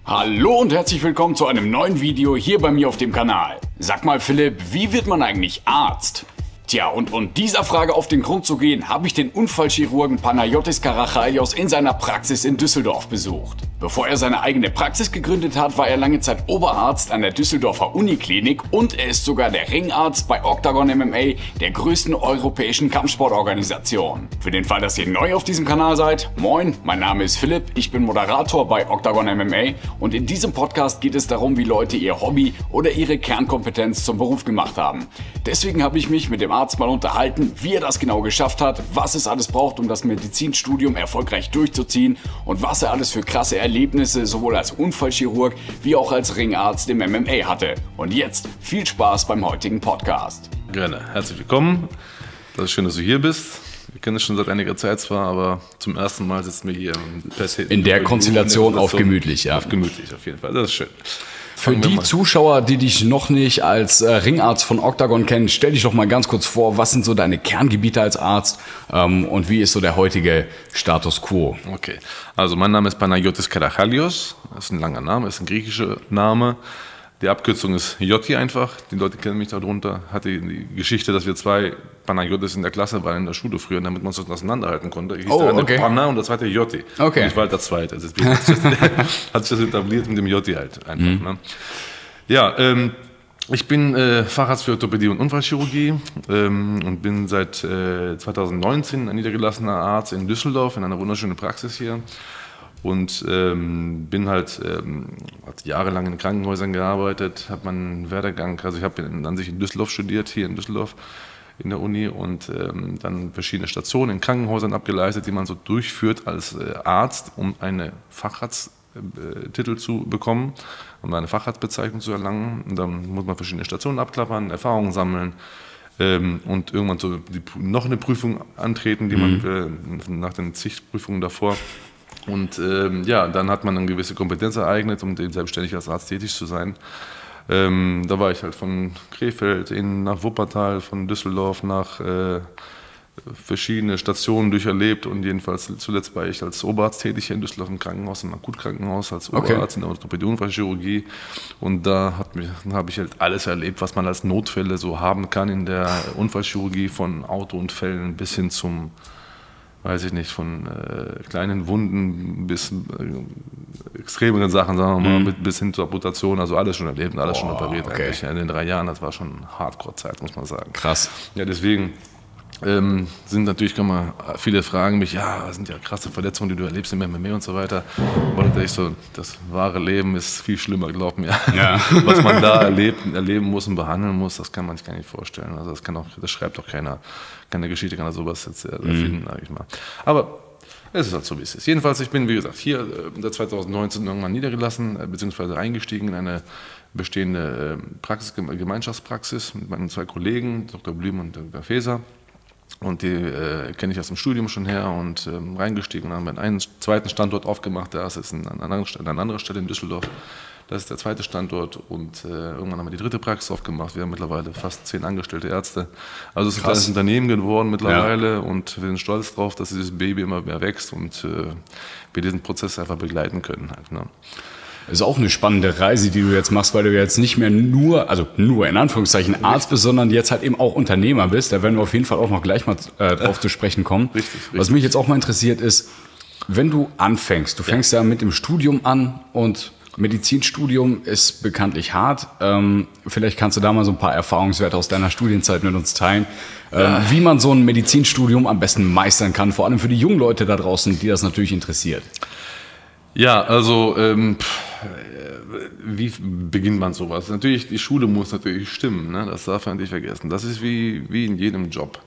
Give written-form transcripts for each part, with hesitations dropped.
Hallo und herzlich willkommen zu einem neuen Video hier bei mir auf dem Kanal. Sag mal Philipp, wie wird man eigentlich Arzt? Tja, und dieser Frage auf den Grund zu gehen, habe ich den Unfallchirurgen Panagiotis Karachalios in seiner Praxis in Düsseldorf besucht. Bevor er seine eigene Praxis gegründet hat, war er lange Zeit Oberarzt an der Düsseldorfer Uniklinik und er ist sogar der Ringarzt bei Octagon MMA, der größten europäischen Kampfsportorganisation. Für den Fall, dass ihr neu auf diesem Kanal seid, moin, mein Name ist Philipp, ich bin Moderator bei Octagon MMA und in diesem Podcast geht es darum, wie Leute ihr Hobby oder ihre Kernkompetenz zum Beruf gemacht haben. Deswegen habe ich mich mit dem Arzt mal unterhalten, wie er das genau geschafft hat, was es alles braucht, um das Medizinstudium erfolgreich durchzuziehen und was er alles für krasse Erlebnisse sowohl als Unfallchirurg wie auch als Ringarzt im MMA hatte. Und jetzt viel Spaß beim heutigen Podcast. Gerne, herzlich willkommen. Das ist schön, dass du hier bist. Wir kennen es schon seit einiger Zeit zwar, aber zum ersten Mal sitzen wir hier in der Konstellation auf gemütlich, ja. Auf gemütlich auf jeden Fall, das ist schön. Für die Zuschauer, die dich noch nicht als Ringarzt von Octagon kennen, stell dich doch mal ganz kurz vor, was sind so deine Kerngebiete als Arzt und wie ist so der heutige Status quo? Okay, also mein Name ist Panagiotis Karachalios, das ist ein langer Name, das ist ein griechischer Name. Die Abkürzung ist Jotti einfach, die Leute kennen mich darunter. Hatte die Geschichte, dass wir zwei Panagiotis in der Klasse waren in der Schule früher, damit man es auseinanderhalten konnte. Ich hieß der eine Panna und der zweite Jotti. Okay. Und ich war halt der Zweite. Also hat sich das etabliert mit dem Jotti halt einfach. Ne? Ja, ich bin Facharzt für Orthopädie und Unfallchirurgie und bin seit 2019 ein niedergelassener Arzt in Düsseldorf in einer wunderschönen Praxis hier. Und bin halt hat jahrelang in Krankenhäusern gearbeitet, habe meinen Werdegang, also ich habe an sich in Düsseldorf studiert, hier in Düsseldorf in der Uni und dann verschiedene Stationen in Krankenhäusern abgeleistet, die man so durchführt als Arzt, um einen Facharzttitel zu bekommen, um eine Facharztbezeichnung zu erlangen. Und dann muss man verschiedene Stationen abklappern, Erfahrungen sammeln und irgendwann so noch eine Prüfung antreten, die man nach den zig Prüfungen davor. Und dann hat man eine gewisse Kompetenz ereignet, um selbstständig als Arzt tätig zu sein. Da war ich halt von Krefeld nach Wuppertal, von Düsseldorf nach verschiedene Stationen durcherlebt und jedenfalls zuletzt war ich als Oberarzt tätig hier in Düsseldorf im Krankenhaus, im Akutkrankenhaus als Oberarzt in der Orthopädie und Unfallchirurgie. Und da habe ich halt alles erlebt, was man als Notfälle so haben kann in der Unfallchirurgie, von Autounfällen bis hin zum weiß ich nicht, von kleinen Wunden bis extremeren Sachen, sagen wir mal, bis hin zur Amputation, also alles schon erlebt und alles schon operiert eigentlich. In den 3 Jahren, das war schon Hardcore-Zeit, muss man sagen. Krass. Ja, deswegen sind natürlich, viele fragen mich, ja, das sind ja krasse Verletzungen, die du erlebst im MMA und so weiter. Aber natürlich so, das wahre Leben ist viel schlimmer, glaub mir. Ja. Was man da erleben muss und behandeln muss, das kann man sich gar nicht vorstellen. Also das schreibt doch keiner. Keine Geschichte kann er sowas jetzt erfinden, sag ich mal. Aber es ist halt so, wie es ist. Jedenfalls, ich bin, wie gesagt, hier seit 2019 irgendwann niedergelassen, beziehungsweise eingestiegen in eine bestehende Gemeinschaftspraxis mit meinen 2 Kollegen, Dr. Blüm und Dr. Faeser. Und die kenne ich aus dem Studium schon her und reingestiegen und haben einen zweiten Standort aufgemacht. Das ist an einer anderen Stelle in Düsseldorf. Das ist der zweite Standort und irgendwann haben wir die 3. Praxis aufgemacht. Wir haben mittlerweile fast 10 angestellte Ärzte. Also es ist ein kleines Unternehmen geworden mittlerweile und wir sind stolz darauf, dass dieses Baby immer mehr wächst und wir diesen Prozess einfach begleiten können. Halt, ne? Das ist auch eine spannende Reise, die du jetzt machst, weil du jetzt nicht mehr nur in Anführungszeichen Arzt bist, sondern jetzt halt eben auch Unternehmer bist. Da werden wir auf jeden Fall auch noch gleich mal drauf zu sprechen kommen. Richtig. Was mich jetzt auch mal interessiert ist, wenn du anfängst, du fängst ja mit dem Studium an und Medizinstudium ist bekanntlich hart. Vielleicht kannst du da mal so ein paar Erfahrungswerte aus deiner Studienzeit mit uns teilen, wie man so ein Medizinstudium am besten meistern kann, vor allem für die jungen Leute da draußen, die das natürlich interessiert. Ja, also wie beginnt man sowas? Natürlich, die Schule muss natürlich stimmen, ne? Das darf man nicht vergessen. Das ist wie in jedem Job.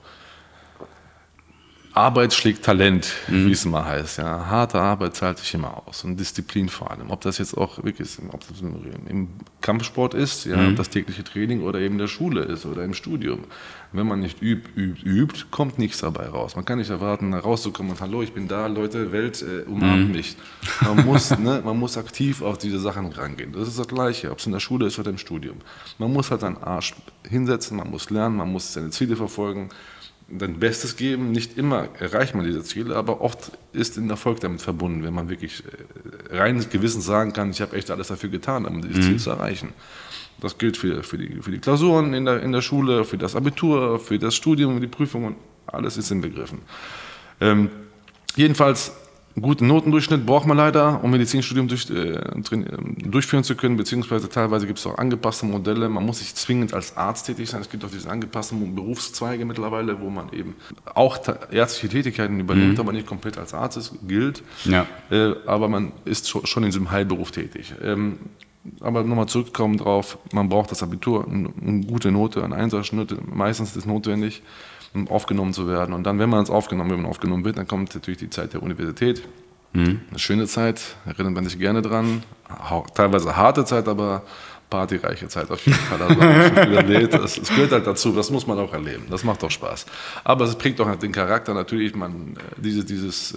Arbeit schlägt Talent, wie es immer heißt. Ja. Harte Arbeit zahlt sich immer aus und Disziplin vor allem. Ob das jetzt auch wirklich ist, ob das im Kampfsport ist, ja, ob das tägliche Training oder eben in der Schule ist oder im Studium. Wenn man nicht übt, kommt nichts dabei raus. Man kann nicht erwarten, rauszukommen und hallo, ich bin da, Leute, Welt, umarmt mich. Man muss aktiv auf diese Sachen rangehen. Das ist das Gleiche, ob es in der Schule ist oder im Studium. Man muss halt seinen Arsch hinsetzen, man muss lernen, man muss seine Ziele verfolgen. dein Bestes geben. Nicht immer erreicht man diese Ziele, aber oft ist ein Erfolg damit verbunden, wenn man wirklich reines Gewissen sagen kann, ich habe echt alles dafür getan, um dieses Ziel zu erreichen. Das gilt für die Klausuren in der Schule, für das Abitur, für das Studium, die Prüfungen, alles ist inbegriffen. Jedenfalls, einen guten Notendurchschnitt braucht man leider, um Medizinstudium durchführen zu können, beziehungsweise teilweise gibt es auch angepasste Modelle. Man muss nicht zwingend als Arzt tätig sein. Es gibt auch diese angepassten Berufszweige mittlerweile, wo man eben auch ärztliche Tätigkeiten übernimmt, aber nicht komplett als Arzt gilt. Ja. Aber man ist schon in diesem Heilberuf tätig. Aber nochmal zurückkommen drauf, man braucht das Abitur, eine gute Note, eine Einserschnitte, meistens ist es notwendig, um aufgenommen zu werden. Und dann, wenn man aufgenommen wird, dann kommt natürlich die Zeit der Universität. Eine schöne Zeit, erinnert man sich gerne dran. Teilweise harte Zeit, aber partyreiche Zeit auf jeden Fall. Also, das gehört halt dazu, das muss man auch erleben. Das macht auch Spaß. Aber es prägt auch den Charakter natürlich, dieses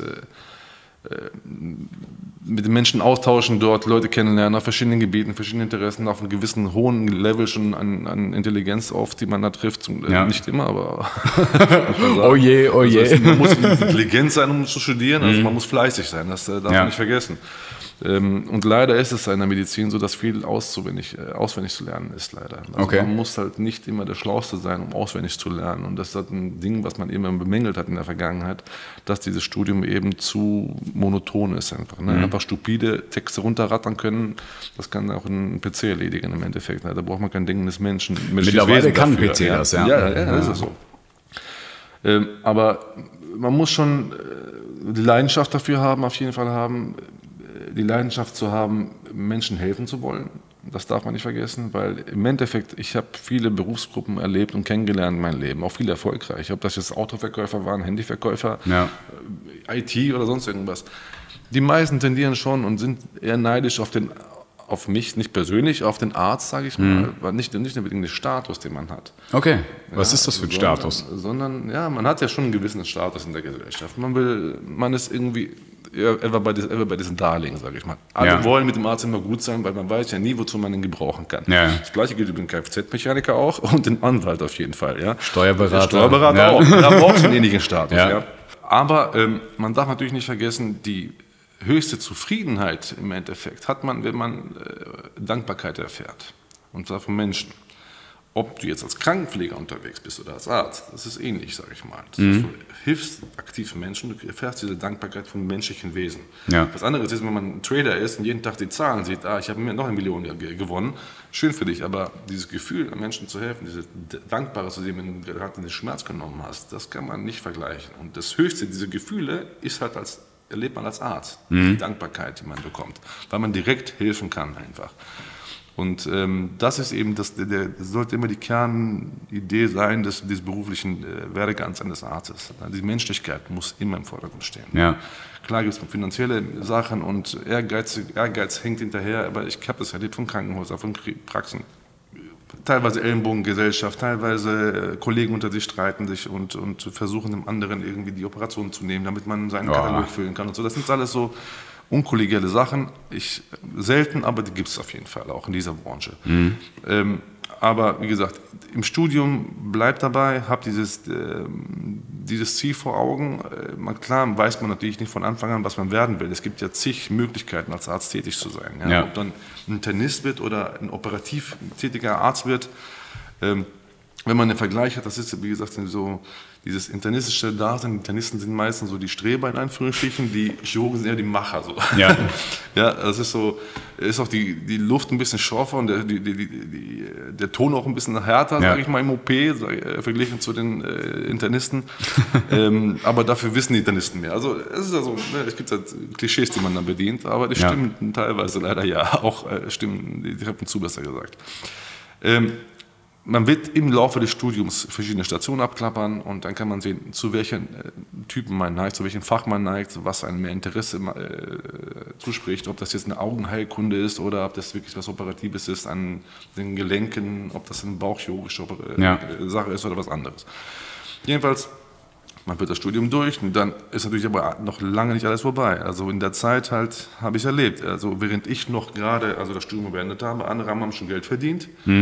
mit den Menschen austauschen dort, Leute kennenlernen auf verschiedenen Gebieten, verschiedenen Interessen, auf einem gewissen hohen Level schon an Intelligenz auf, die man da trifft. Nicht immer, aber oh je. Also man muss intelligent sein, um zu studieren, also man muss fleißig sein, das darf man nicht vergessen. Und leider ist es in der Medizin so, dass viel auswendig zu lernen ist, leider. Also man muss halt nicht immer der Schlauste sein, um auswendig zu lernen. Und das ist halt ein Ding, was man immer bemängelt hat in der Vergangenheit, dass dieses Studium eben zu monoton ist einfach. Ne? Einfach stupide Texte runterrattern können, das kann auch ein PC erledigen im Endeffekt. Ne? Da braucht man kein denkendes Menschen. Mittlerweile kann ein PC das, ja. Ja, das ist so. Aber man muss schon die Leidenschaft dafür haben, auf jeden Fall haben, die Leidenschaft zu haben, Menschen helfen zu wollen. Das darf man nicht vergessen, weil im Endeffekt, ich habe viele Berufsgruppen erlebt und kennengelernt in meinem Leben, auch viele erfolgreich. Ob das jetzt Autoverkäufer waren, Handyverkäufer, IT oder sonst irgendwas. Die meisten tendieren schon und sind eher neidisch auf mich, nicht persönlich, auf den Arzt, sage ich mal, aber nicht unbedingt den Status, den man hat. Okay, was ist das für ein Status? Sondern, man hat ja schon einen gewissen Status in der Gesellschaft. Man ist irgendwie etwa bei diesen Darlehen, sage ich mal. Alle wollen mit dem Arzt immer gut sein, weil man weiß ja nie, wozu man ihn gebrauchen kann. Ja. Das Gleiche gilt über den Kfz-Mechaniker auch und den Anwalt auf jeden Fall. Ja. Steuerberater auch. Da braucht es einen ähnlichen Status. Ja. Aber man darf natürlich nicht vergessen, die höchste Zufriedenheit im Endeffekt hat man, wenn man Dankbarkeit erfährt. Und zwar von Menschen. Ob du jetzt als Krankenpfleger unterwegs bist oder als Arzt, das ist ähnlich, sage ich mal. Du hilfst aktiven Menschen, du erfährst diese Dankbarkeit von menschlichen Wesen. Ja. Was anderes ist, wenn man ein Trader ist und jeden Tag die Zahlen sieht, ich habe mir noch 1 Million gewonnen, schön für dich, aber dieses Gefühl, Menschen zu helfen, dieses Dankbare zu sehen, wenn du gerade den Schmerz genommen hast, das kann man nicht vergleichen. Und das Höchste dieser Gefühle ist halt erlebt man als Arzt, die Dankbarkeit, die man bekommt, weil man direkt helfen kann einfach. Und das ist eben, das sollte immer die Kernidee sein des beruflichen Werdegangs eines Arztes. Die Menschlichkeit muss immer im Vordergrund stehen. Ja. Klar gibt es finanzielle Sachen und Ehrgeiz hängt hinterher, aber ich habe das erlebt von Krankenhäusern, von Praxen. Teilweise Ellenbogengesellschaft, teilweise Kollegen unter sich streiten sich und versuchen dem anderen irgendwie die Operation zu nehmen, damit man seinen Katalog füllen kann und so. Das sind alles so unkollegiale Sachen. Selten, aber die gibt es auf jeden Fall auch in dieser Branche. Aber wie gesagt, im Studium bleibt dabei, habt dieses Ziel vor Augen. Klar weiß man natürlich nicht von Anfang an, was man werden will. Es gibt ja zig Möglichkeiten, als Arzt tätig zu sein. Ja? Ob dann ein Internist wird oder ein operativ tätiger Arzt wird. Wenn man einen Vergleich hat, das ist, wie gesagt, so dieses internistische Dasein. Die Internisten sind meistens so die Streber in Anführungsstrichen, die Chirurgen sind eher die Macher. So. Ja. Ja, das ist so, ist auch die Luft ein bisschen schroffer und der Ton auch ein bisschen härter, sage ich mal, im OP, verglichen zu den Internisten. Aber dafür wissen die Internisten mehr. Also es gibt halt Klischees, die man dann bedient, aber die stimmen teilweise leider auch stimmen, die treffen zu, besser gesagt. Man wird im Laufe des Studiums verschiedene Stationen abklappern und dann kann man sehen, zu welchen Typen man neigt, zu welchem Fach man neigt, was einem mehr Interesse zuspricht, ob das jetzt eine Augenheilkunde ist oder ob das wirklich was Operatives ist an den Gelenken, ob das eine bauchchirurgische Sache ist oder was anderes. Jedenfalls, man wird das Studium durch und dann ist natürlich aber noch lange nicht alles vorbei. Also in der Zeit halt habe ich erlebt. Also während ich noch gerade das Studium beendet habe, andere haben schon Geld verdient.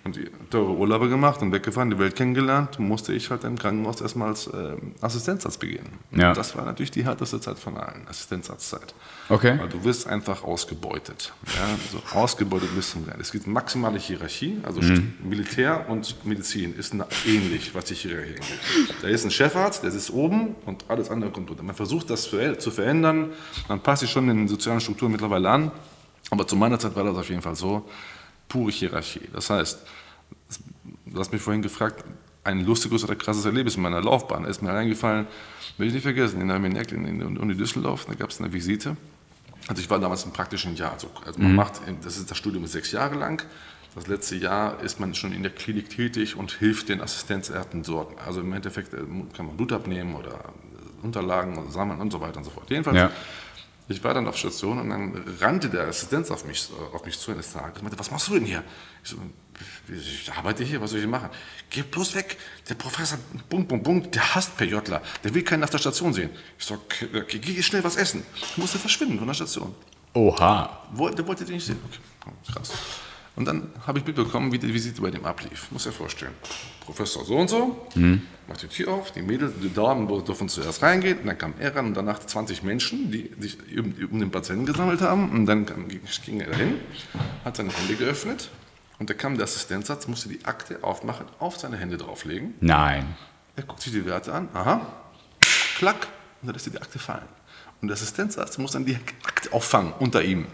und teure Urlaube gemacht und weggefahren, die Welt kennengelernt, musste ich halt im Krankenhaus erstmal als Assistenzarzt beginnen. Ja. Und das war natürlich die härteste Zeit von allen, Assistenzarztzeit. Okay. Weil du wirst einfach ausgebeutet. Ja? Also ausgebeutet bis zum Ende. Es gibt maximale Hierarchie, also Militär und Medizin ist ähnlich, was die Hierarchie angeht. Da ist ein Chefarzt, der sitzt oben und alles andere kommt runter. Man versucht das zu verändern, man passt sich schon in den sozialen Strukturen mittlerweile an, aber zu meiner Zeit war das auf jeden Fall so, pure Hierarchie. Das heißt, du hast mich vorhin gefragt, ein lustiges oder krasses Erlebnis in meiner Laufbahn. Da ist mir eingefallen, will ich nicht vergessen, in der Uni Düsseldorf, da gab es eine Visite. Also ich war damals im praktischen Jahr. Also man macht, das Studium ist 6 Jahre lang. Das letzte Jahr ist man schon in der Klinik tätig und hilft den Assistenzärzten dort. Also im Endeffekt kann man Blut abnehmen oder Unterlagen sammeln und so weiter und so fort. Jedenfalls. Ja. Ich war dann auf Station und dann rannte der Assistenz auf mich zu eines Tages. Ich meinte, was machst du denn hier? Ich so, ich arbeite hier, was soll ich machen? Geh bloß weg, der Professor, der hasst PJler, der will keinen auf der Station sehen. Ich so, okay, geh schnell was essen. Ich musste verschwinden von der Station. Oha. Der wollte den nicht sehen. Okay, krass. Und dann habe ich mitbekommen, wie die Visite bei dem ablief. Muss dir vorstellen. Professor so und so, macht die Tür auf, die Mädels, die Damen durften zuerst reingehen, und dann kam er ran und danach 20 Menschen, die sich um den Patienten gesammelt haben. Und dann ging er dahin, hat seine Hände geöffnet und da kam der Assistenzarzt, musste die Akte aufmachen, auf seine Hände drauflegen. Nein. Er guckt sich die Werte an, aha, klack, und dann lässt er die Akte fallen. Und der Assistenzarzt muss dann die Akte auffangen unter ihm.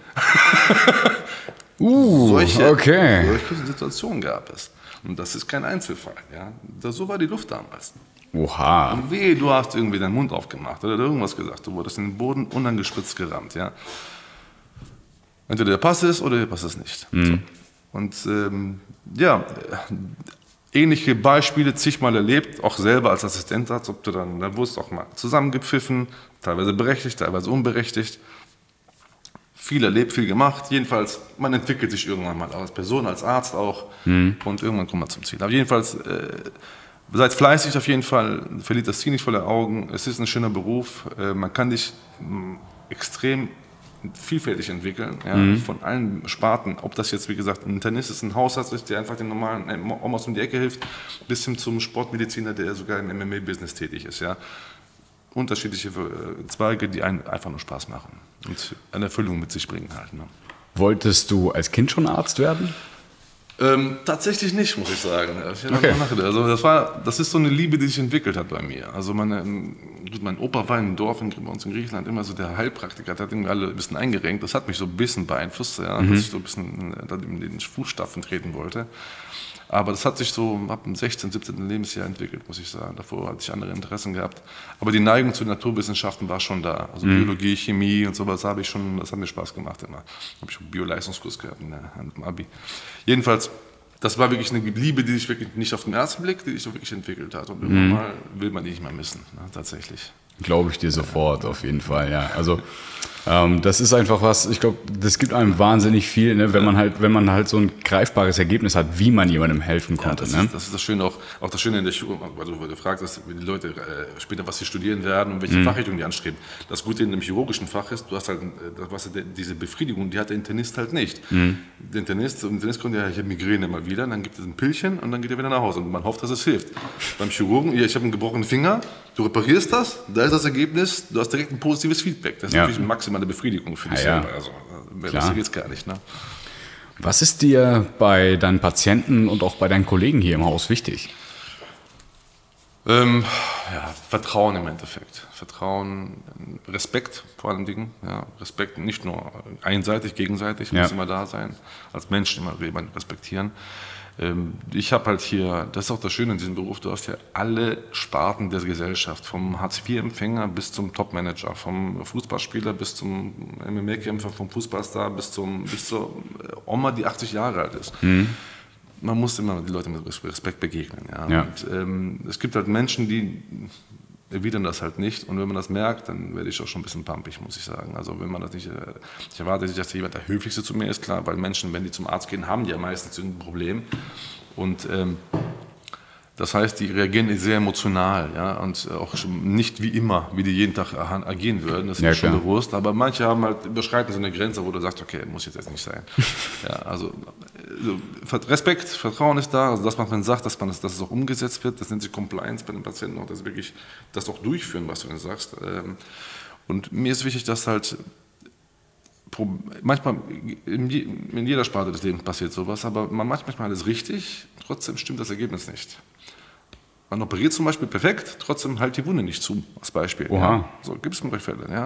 Solche Situationen gab es. Und das ist kein Einzelfall. Ja? So war die Luft damals. Oha. Und wehe, du hast irgendwie deinen Mund aufgemacht oder irgendwas gesagt. Du wurdest in den Boden unangespitzt gerammt. Ja? Entweder der Pass ist oder der Pass ist nicht. So. Und ähnliche Beispiele zigmal erlebt, auch selber als Assistenzarzt, ob du dann, da wurdest auch mal zusammengepfiffen, teilweise berechtigt, teilweise unberechtigt. Viel erlebt, viel gemacht. Jedenfalls, man entwickelt sich irgendwann mal als Person, als Arzt auch. Und irgendwann kommt man zum Ziel. Aber jedenfalls, seid fleißig auf jeden Fall, verliert das Ziel nicht vor den Augen. Es ist ein schöner Beruf. Man kann dich extrem vielfältig entwickeln, von allen Sparten. Ob das jetzt, wie gesagt, ein Internist ist, ein Hausarzt ist, der einfach den normalen Omas um die Ecke hilft, bis hin zum Sportmediziner, der sogar im MMA-Business tätig ist. Ja. Unterschiedliche Zweige, die einen einfach nur Spaß machen und eine Erfüllung mit sich bringen halt. Ne? Wolltest du als Kind schon Arzt werden? Tatsächlich nicht, muss ich sagen. Also das ist so eine Liebe, die sich entwickelt hat bei mir. Also mein Opa war in einem Dorf bei uns in Griechenland immer so der Heilpraktiker, der hat irgendwie alle ein bisschen eingerenkt. Das hat mich so ein bisschen beeinflusst, dass ich so ein bisschen in den Fußstapfen treten wollte. Aber das hat sich so ab dem 16., 17. Lebensjahr entwickelt, muss ich sagen. Davor hatte ich andere Interessen gehabt. Aber die Neigung zu den Naturwissenschaften war schon da. Also Biologie, Chemie und sowas das hat mir Spaß gemacht immer. Habe ich einen Bio-Leistungskurs gehabt im Abi. Jedenfalls, das war wirklich eine Liebe, die sich wirklich nicht auf den ersten Blick, die sich so wirklich entwickelt hat. Und irgendwann mal will man die nicht mehr missen, tatsächlich. Glaube ich dir sofort, auf jeden Fall, ja. Also das ist einfach was, ich glaube, das gibt einem wahnsinnig viel, ne, wenn man halt so ein greifbares Ergebnis hat, wie man jemandem helfen konnte. Ja, das ist das Schöne, auch das Schöne in der Schule, weil du gefragt hast, wie die Leute später, was sie studieren werden und welche Fachrichtung die anstreben. Das Gute in dem chirurgischen Fach ist, du hast halt diese Befriedigung, die hat der Internist halt nicht. Der Internist kommt ja, ich habe Migräne mal wieder, dann gibt es ein Pillchen und dann geht er wieder nach Hause und man hofft, dass es hilft. Beim Chirurgen, ich habe einen gebrochenen Finger, du reparierst das, da ist das Ergebnis, du hast direkt ein positives Feedback. Das ist natürlich eine maximale Befriedigung für dich selber. Also, besser geht's gar nicht. Ne? Was ist dir bei deinen Patienten und auch bei deinen Kollegen hier im Haus wichtig? Vertrauen im Endeffekt. Vertrauen, Respekt vor allen Dingen. Ja, Respekt nicht nur einseitig, gegenseitig, muss immer da sein. Als Mensch immer respektieren. Ich habe halt hier, das ist auch das Schöne in diesem Beruf, du hast ja alle Sparten der Gesellschaft, vom Hartz-IV-Empfänger bis zum Top-Manager, vom Fußballspieler bis zum MMA-Kämpfer, vom Fußballstar bis zur Oma, die 80 Jahre alt ist. Man muss immer die Leute mit Respekt begegnen. Ja. Und, es gibt halt Menschen, die erwidern das halt nicht. Und wenn man das merkt, dann werde ich auch schon ein bisschen pumpig, muss ich sagen. Also wenn man das nicht, ich erwarte nicht, dass jemand der Höflichste zu mir ist, klar, weil Menschen, wenn die zum Arzt gehen, haben die ja meistens ein Problem. Und Das heißt, die reagieren sehr emotional, ja, und auch nicht wie immer, wie die jeden Tag agieren würden, das ist mir schon bewusst, aber manche haben halt, überschreiten so eine Grenze, wo du sagst, okay, muss jetzt nicht sein. Ja, also Respekt, Vertrauen ist da, also dass man sagt, dass es auch umgesetzt wird, das nennt sich Compliance bei den Patienten, auch das wirklich das auch durchführen, was du ihnen sagst. Und mir ist wichtig, dass halt manchmal in jeder Sparte des Lebens passiert sowas, aber man macht manchmal alles richtig, trotzdem stimmt das Ergebnis nicht. Man operiert zum Beispiel perfekt, trotzdem halt die Wunde nicht zu, als Beispiel. Ja. So gibt es Fälle. Ja.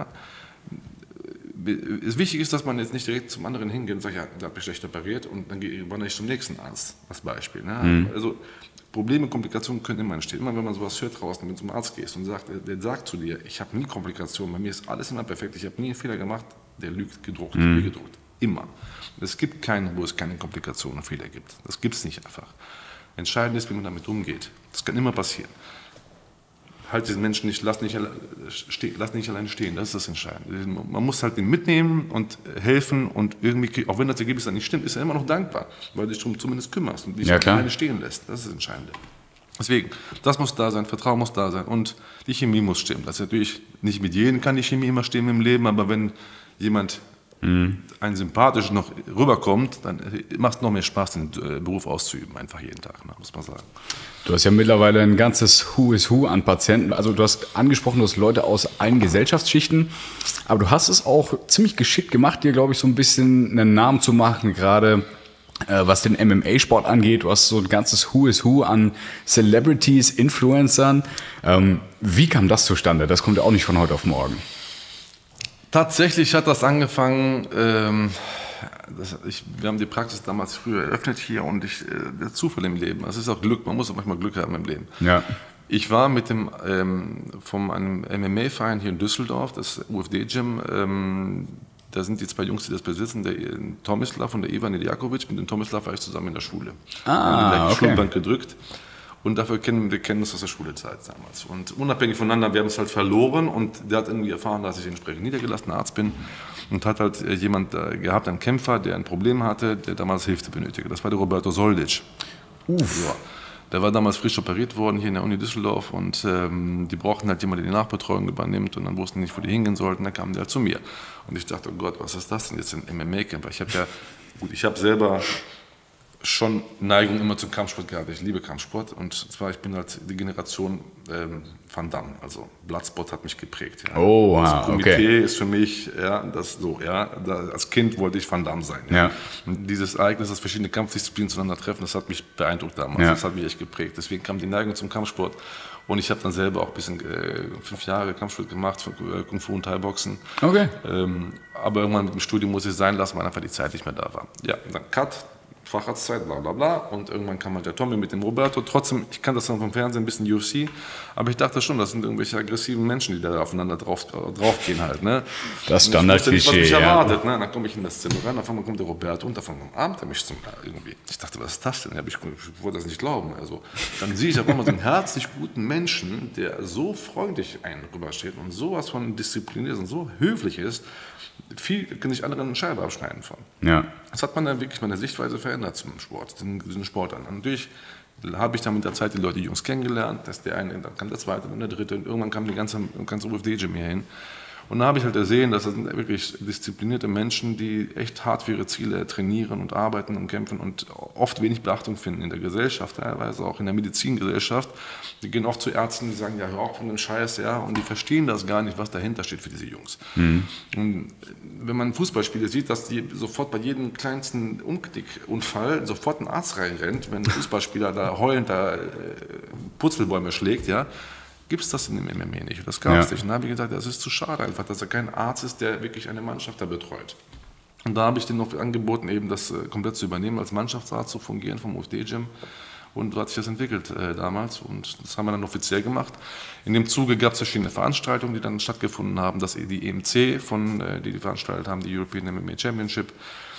Wichtig ist, dass man jetzt nicht direkt zum anderen hingeht und sagt, ja, da habe ich schlecht operiert und dann wandere ich zum nächsten Arzt, als Beispiel. Ja. Also Probleme, Komplikationen können immer entstehen. Immer wenn man sowas hört draußen, wenn du zum Arzt gehst und der sagt zu dir, ich habe nie Komplikationen, bei mir ist alles immer perfekt, ich habe nie einen Fehler gemacht, der lügt gedruckt, wie gedruckt. Immer. Es gibt keinen, wo es keine Komplikationen und Fehler gibt. Das gibt es nicht einfach. Entscheidend ist, wie man damit umgeht. Das kann immer passieren. Halt diesen Menschen nicht, lass nicht alleine stehen, das ist das Entscheidende. Man muss halt ihn mitnehmen und helfen und irgendwie, auch wenn das Ergebnis dann nicht stimmt, ist er immer noch dankbar, weil du dich darum zumindest kümmerst und dich nicht alleine stehen lässt. Das ist das Entscheidende. Deswegen, das muss da sein, Vertrauen muss da sein und die Chemie muss stimmen. Das ist natürlich, nicht mit jedem kann die Chemie immer stimmen im Leben, aber wenn jemand ein sympathisch noch rüberkommt, dann macht es noch mehr Spaß, den Beruf auszuüben, einfach jeden Tag, muss man sagen. Du hast ja mittlerweile ein ganzes Who is Who an Patienten. Also du hast angesprochen, du hast Leute aus allen Gesellschaftsschichten, aber du hast es auch ziemlich geschickt gemacht, dir, glaube ich, so ein bisschen einen Namen zu machen, gerade was den MMA-Sport angeht. Du hast so ein ganzes Who is Who an Celebrities, Influencern. Wie kam das zustande? Das kommt ja auch nicht von heute auf morgen. Tatsächlich hat das angefangen, wir haben die Praxis damals früher eröffnet hier und der Zufall im Leben, es ist auch Glück, man muss auch manchmal Glück haben im Leben. Ja. Ich war mit von einem MMA-Verein hier in Düsseldorf, das UFD-Gym, da sind die zwei Jungs, die das besitzen, der Tomislav und der Ivan Iljakovic, mit dem Tomislav war ich zusammen in der Schule. Haben die Schulbank gedrückt. Und dafür kennen wir uns aus der Schulzeit damals. Und unabhängig voneinander, wir haben es halt verloren und der hat irgendwie erfahren, dass ich entsprechend niedergelassener Arzt bin und hat halt jemand gehabt, einen Kämpfer, der ein Problem hatte, der damals Hilfe benötigte. Das war der Roberto Soldic. Ja. Der war damals frisch operiert worden hier in der Uni Düsseldorf und die brauchten halt jemanden, der die Nachbetreuung übernimmt und dann wussten nicht, wo die hingehen sollten, dann kamen die halt zu mir. Und ich dachte, oh Gott, was ist das denn jetzt, ein MMA-Kämpfer? Ich habe selber schon Neigung immer zum Kampfsport gehabt. Ich liebe Kampfsport und zwar, ich bin halt die Generation Van Damme, also Bloodsport hat mich geprägt. Ja. Oh, wow, das Komitee ist für mich, als Kind wollte ich Van Damme sein. Ja. Und dieses Ereignis, dass verschiedene Kampfdisziplinen zueinander treffen, das hat mich beeindruckt damals, das hat mich echt geprägt. Deswegen kam die Neigung zum Kampfsport und ich habe dann selber auch ein bisschen 5 Jahre Kampfsport gemacht, Kung Fu und Thai-Boxen. Okay. Aber irgendwann mit dem Studium muss ich sein lassen, weil einfach die Zeit nicht mehr da war. Ja, dann Cut. Facharztzeit, bla bla bla. Und irgendwann kam halt der Tommy mit dem Roberto. Trotzdem, ich kannte das dann vom Fernsehen, ein bisschen UFC, aber ich dachte schon, das sind irgendwelche aggressiven Menschen, die da aufeinander draufgehen halt. Ne? Das Standard-Klischee, was mich erwartet. Ne? Dann komme ich in das Zimmer rein, auf einmal kommt der Roberto und auf einmal umarmt er mich irgendwie. Ich dachte, was ist das denn? Ich wollte das nicht glauben. Also, dann sehe ich auf einmal so einen herzlich guten Menschen, der so freundlich einen rübersteht und sowas von diszipliniert ist und so höflich ist, viel können sich andere eine Scheibe abschneiden von. Ja. Das hat man dann wirklich meine Sichtweise verändert zum Sport, den Sportlern. Natürlich habe ich dann mit der Zeit die Leute, die Jungs kennengelernt, dass der eine, dann kam der zweite, dann der dritte und irgendwann kam die ganze UFD-Gym hier hin. Und da habe ich halt gesehen, dass das sind wirklich disziplinierte Menschen, die echt hart für ihre Ziele trainieren und arbeiten und kämpfen und oft wenig Beachtung finden in der Gesellschaft, teilweise auch in der Medizingesellschaft. Die gehen oft zu Ärzten, die sagen, ja, hör auf von dem Scheiß, ja, und die verstehen das gar nicht, was dahinter steht für diese Jungs. Mhm. Und wenn man Fußballspieler sieht, dass die sofort bei jedem kleinsten Umknickunfall sofort ein Arzt reinrennt, wenn ein Fußballspieler da heulend Purzelbäume schlägt, ja, gibt es das in dem MMA nicht. Und das gab es nicht. Und da habe ich gesagt, das ist zu schade einfach, dass er kein Arzt ist, der wirklich eine Mannschaft da betreut. Und da habe ich denen noch angeboten, eben das komplett zu übernehmen, als Mannschaftsarzt zu fungieren vom UFD-Gym. Und so hat sich das entwickelt damals und das haben wir dann offiziell gemacht. In dem Zuge gab es verschiedene Veranstaltungen, die dann stattgefunden haben. Das die EMC, die veranstaltet haben, die European MMA Championship.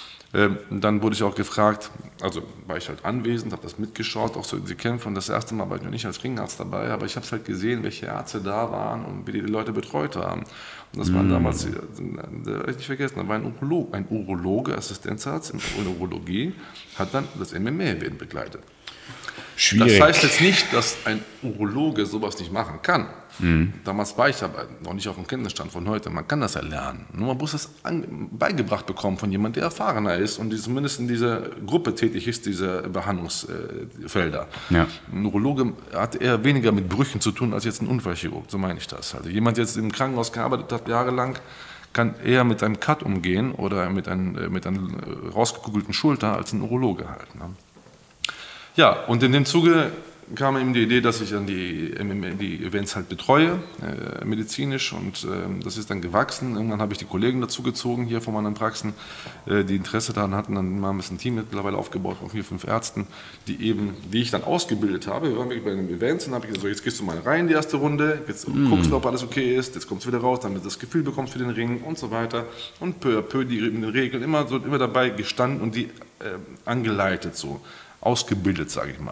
Dann wurde ich auch gefragt, also war ich halt anwesend, habe das mitgeschaut, auch so die Kämpfe und das erste Mal war ich noch nicht als Ringarzt dabei, aber ich habe es halt gesehen, welche Ärzte da waren und wie die Leute betreut haben. Und das waren damals, ich nicht vergessen, da war ein Urologe, Assistenzarzt in Urologie, hat dann das MMA begleitet. Schwierig. Das heißt jetzt nicht, dass ein Urologe sowas nicht machen kann. Damals war ich aber noch nicht auf dem Kenntnisstand von heute. Man kann das ja lernen. Nur man muss es beigebracht bekommen von jemandem, der erfahrener ist und die zumindest in dieser Gruppe tätig ist, diese Behandlungsfelder. Ja. Ein Urologe hat eher weniger mit Brüchen zu tun als jetzt ein Unfallchirurg, so meine ich das. Also jemand, der jetzt im Krankenhaus gearbeitet hat, jahrelang, kann eher mit einem Cut umgehen oder mit einer rausgekugelten Schulter als ein Urologe halt. Ne? Ja, und in dem Zuge kam eben die Idee, dass ich dann die Events halt betreue, medizinisch, und das ist dann gewachsen. Irgendwann habe ich die Kollegen dazu gezogen hier von meinen Praxen, die Interesse daran hatten. Dann haben wir ein Team mittlerweile aufgebaut von 4, 5 Ärzten, die ich dann ausgebildet habe. Wir waren wirklich bei den Events und habe ich gesagt, so, jetzt gehst du mal rein die erste Runde, jetzt guckst du, ob alles okay ist, jetzt kommst du wieder raus, damit du das Gefühl bekommst für den Ring und so weiter. Und peu à peu die Regeln immer dabei gestanden und die angeleitet, so ausgebildet, sage ich mal.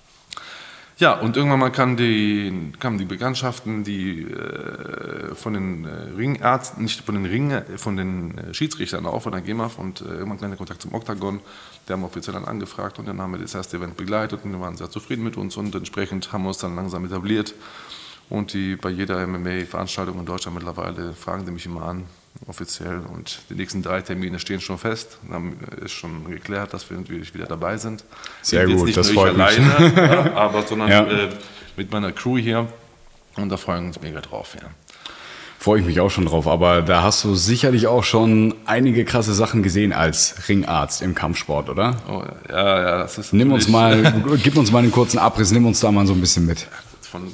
Ja, und irgendwann mal kamen die Bekanntschaften, die von den Ringärzten, nicht von den Schiedsrichtern auch, von der GEMAF, und irgendwann kam der Kontakt zum Oktagon. Der haben offiziell dann angefragt und dann haben wir das erste Event begleitet und die waren sehr zufrieden mit uns und entsprechend haben wir uns dann langsam etabliert. Und bei jeder MMA-Veranstaltung in Deutschland mittlerweile fragen die mich immer an, offiziell, und die nächsten 3 Termine stehen schon fest. Dann ist schon geklärt, dass wir natürlich wieder dabei sind. Sehr gut, nicht das nur freut mich. Alleine, aber sondern mit meiner Crew hier, und da freuen wir uns mega drauf. Ja. Freue ich mich auch schon drauf, aber da hast du sicherlich auch schon einige krasse Sachen gesehen als Ringarzt im Kampfsport, oder? Oh, ja, das ist gib uns mal einen kurzen Abriss, nimm uns da mal so ein bisschen mit. Von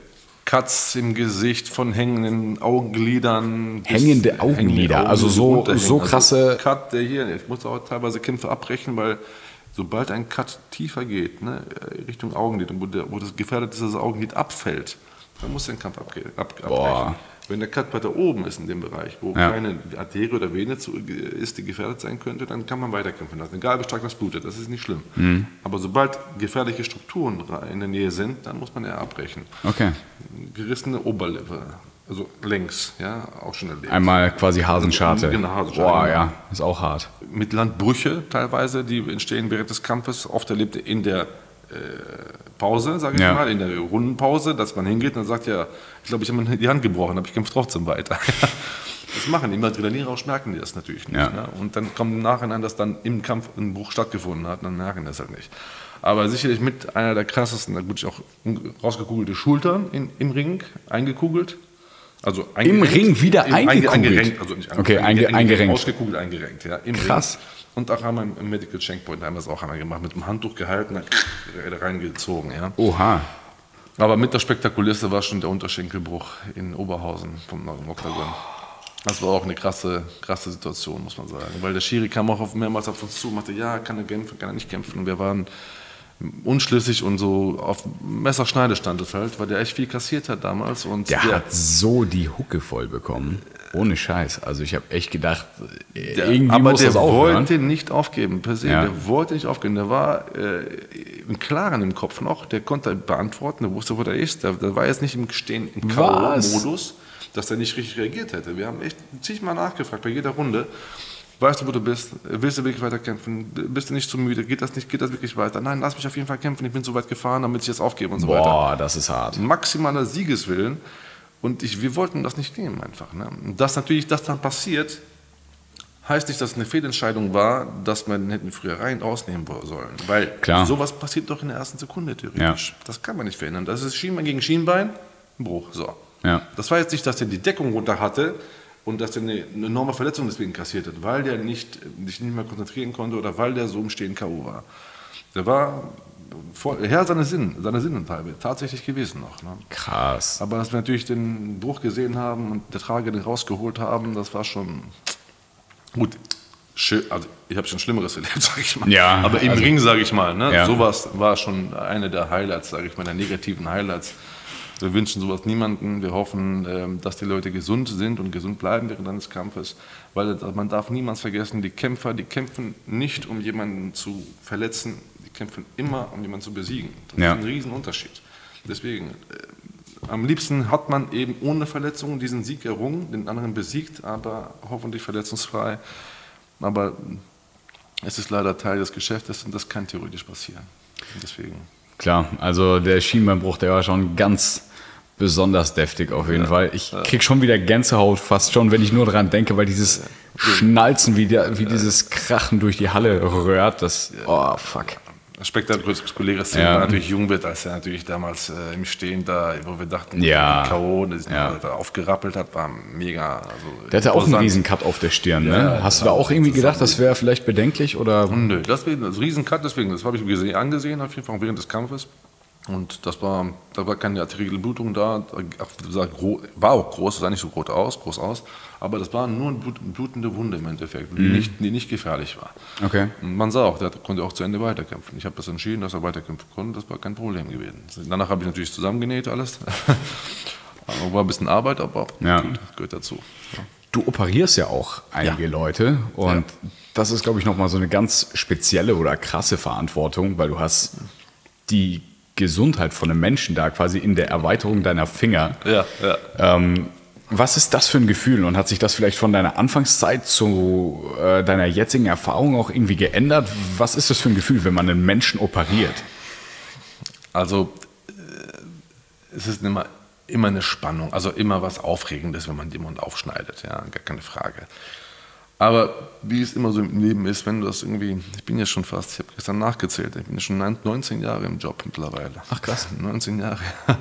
Cuts im Gesicht, von hängenden Augenlidern. Hängende Augenlider, also so krasse... Also Cut, ich muss auch teilweise Kämpfe abbrechen, weil sobald ein Cut tiefer geht, ne, Richtung Augenlid, wo das gefährdet ist, dass das Augenlid abfällt, dann muss der Kampf abbrechen. Wenn der Cut weiter oben ist in dem Bereich, wo keine Arterie oder Vene ist, die gefährdet sein könnte, dann kann man weiterkämpfen lassen. Egal wie stark das blutet, das ist nicht schlimm. Aber sobald gefährliche Strukturen in der Nähe sind, dann muss man eher abbrechen. Okay. Gerissene Oberlippe, also längs, ja, auch schon erlebt. Einmal quasi Hasenscharte. Genau, Hasenscharte. Boah, ja, ist auch hart. Mittellandbrüche teilweise, die entstehen während des Kampfes, oft erlebt in der Pause, sage ich mal, in der Rundenpause, dass man hingeht und dann sagt, ja, ich glaube, ich habe mir die Hand gebrochen, aber ich kämpfe trotzdem weiter. Das machen die. Im Adrenalinrausch merken die das natürlich nicht. Ja. Ne? Und dann kommt im Nachhinein, dass dann im Kampf ein Bruch stattgefunden hat, dann merken die das halt nicht. Aber sicherlich mit einer der krassesten, da gut, auch rausgekugelte Schultern im Ring, eingekugelt. Also im Ring wieder eingekugelt? Eingerenkt, also nicht eingerenkt. Ausgekugelt, eingerenkt, ja, im Krass. Ring. Und auch haben wir im Medical Checkpoint, da haben wir es auch einmal gemacht, mit dem Handtuch gehalten, reingezogen. Ja. Oha. Aber mit der spektakulärste war schon der Unterschenkelbruch in Oberhausen vom Oktagon. Das war auch eine krasse Situation, muss man sagen. Weil der Schiri kam auch mehrmals auf uns zu und meinte, ja, kann er kämpfen, kann er nicht kämpfen. Und wir waren unschlüssig und so auf Messerschneide stand es halt, weil der echt viel kassiert hat damals. Und der hat so die Hucke voll bekommen. Ohne Scheiß. Also ich habe echt gedacht, irgendwie muss das aufhören. Aber der wollte nicht aufgeben, per se. Ja. Der wollte nicht aufgeben. Der war im Klaren im Kopf noch. Der konnte beantworten, der wusste, wo der ist. Der war jetzt nicht im K.O.-Modus, dass er nicht richtig reagiert hätte. Wir haben echt zigmal nachgefragt bei jeder Runde. Weißt du, wo du bist? Willst du wirklich weiter kämpfen? Bist du nicht zu müde? Geht das wirklich weiter? Nein, lass mich auf jeden Fall kämpfen. Ich bin so weit gefahren, damit ich jetzt aufgebe und so weiter. Boah, das ist hart. Maximaler Siegeswillen. Und wir wollten das nicht nehmen einfach. Ne? Und dass natürlich das dann passiert, heißt nicht, dass es eine Fehlentscheidung war, dass man hätten früher rein rausnehmen sollen. Weil sowas passiert doch in der ersten Sekunde theoretisch. Ja. Das kann man nicht verhindern. Das ist Schienbein gegen Schienbein, ein Bruch. So. Ja. Das war jetzt nicht, dass der die Deckung runter hatte und dass der eine enorme Verletzung deswegen kassiert hat, weil der sich nicht mehr konzentrieren konnte oder weil der so im Stehen K.O. war. Der war Herr seine Sinnenteile tatsächlich gewesen noch. Ne? Krass. Aber dass wir natürlich den Bruch gesehen haben und der Trage den rausgeholt haben, das war schon gut. Also ich habe schon Schlimmeres erlebt, sage ich mal. Ja, aber im Ring, sage ich mal, ne? Sowas war schon eine der Highlights, sage ich mal, der negativen Highlights. Wir wünschen sowas niemandem. Wir hoffen, dass die Leute gesund sind und gesund bleiben während eines Kampfes. Weil man darf niemals vergessen, die Kämpfer, die kämpfen nicht, um jemanden zu verletzen, die kämpfen immer, um jemanden zu besiegen. Das ist ein Riesenunterschied. Deswegen, am liebsten hat man eben ohne Verletzung diesen Sieg errungen, den anderen besiegt, aber hoffentlich verletzungsfrei. Aber es ist leider Teil des Geschäftes und das kann theoretisch passieren. Deswegen Klar, also der Schienbeinbruch, der war schon ganz besonders deftig auf jeden Fall. Ich krieg schon wieder Gänsehaut fast schon, wenn ich nur dran denke, weil dieses Schnalzen, wie dieses Krachen durch die Halle röhrt, oh fuck. Spektakuläre Szene, war natürlich Jungwirth, als er natürlich damals im Stehen da, wo wir dachten, K.O., da aufgerappelt hat, war mega. Also der hatte auch einen riesen Cut auf der Stirn, ne? Hast du da auch irgendwie gedacht, das wäre vielleicht bedenklich? Oder? Nö, das riesen Cut, deswegen, das habe ich angesehen, auf jeden Fall während des Kampfes. Und da war keine arterielle Blutung da, war auch groß, sah nicht so groß aus, aber das war nur eine blutende Wunde im Endeffekt, die nicht gefährlich war. Okay. Und man sah auch, der konnte auch zu Ende weiterkämpfen. Ich habe das entschieden, dass er weiterkämpfen konnte, das war kein Problem gewesen. Danach habe ich natürlich zusammengenäht alles, war ein bisschen Arbeit, aber gut, gehört dazu. Ja. Du operierst ja auch einige Leute und das ist, glaube ich, nochmal so eine ganz spezielle oder krasse Verantwortung, weil du hast die Gesundheit von einem Menschen da quasi in der Erweiterung deiner Finger. Was ist das für ein Gefühl und hat sich das vielleicht von deiner Anfangszeit zu deiner jetzigen Erfahrung auch irgendwie geändert? Was ist das für ein Gefühl, wenn man einen Menschen operiert? Also es ist immer eine Spannung, also immer was Aufregendes, wenn man den Mund aufschneidet, ja, gar keine Frage. Aber wie es immer so im Leben ist, wenn du das irgendwie, ich bin ja schon fast, ich habe gestern nachgezählt, ich bin ja schon 19 Jahre im Job mittlerweile. Ach krass. 19 Jahre.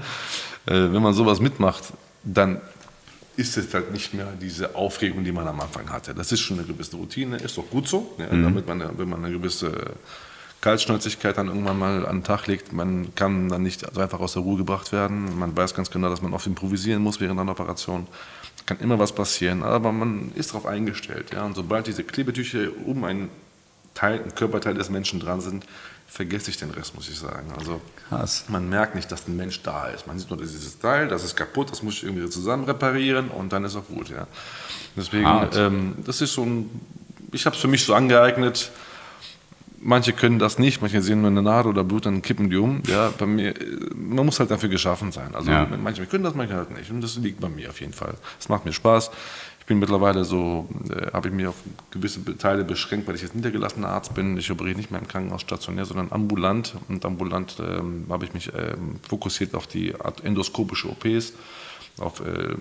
Wenn man sowas mitmacht, dann ist es halt nicht mehr diese Aufregung, die man am Anfang hatte. Das ist schon eine gewisse Routine, ist doch gut so, ja, damit wenn man eine gewisse Kaltschnäuzigkeit dann irgendwann mal an den Tag legt, man kann dann nicht also einfach aus der Ruhe gebracht werden. Man weiß ganz genau, dass man oft improvisieren muss während einer Operation. Kann immer was passieren, aber man ist darauf eingestellt. Ja? Und sobald diese Klebetücher um ein Körperteil des Menschen dran sind, vergesse ich den Rest, muss ich sagen. Also krass. Man merkt nicht, dass ein Mensch da ist. Man sieht nur dieses Teil, das ist kaputt, das muss ich irgendwie zusammen reparieren und dann ist auch gut. Ja? Deswegen, das ist so ich habe es für mich so angeeignet. Manche können das nicht, manche sehen nur eine Nadel oder Blut, dann kippen die um. Ja, bei mir, man muss halt dafür geschaffen sein. Also manche können das, manche halt nicht. Und das liegt bei mir auf jeden Fall. Es macht mir Spaß. Ich bin mittlerweile so, habe ich mich auf gewisse Teile beschränkt, weil ich jetzt niedergelassener Arzt bin. Ich operiere nicht mehr im Krankenhaus stationär, sondern ambulant. Und ambulant habe ich mich fokussiert auf die endoskopische OPs, auf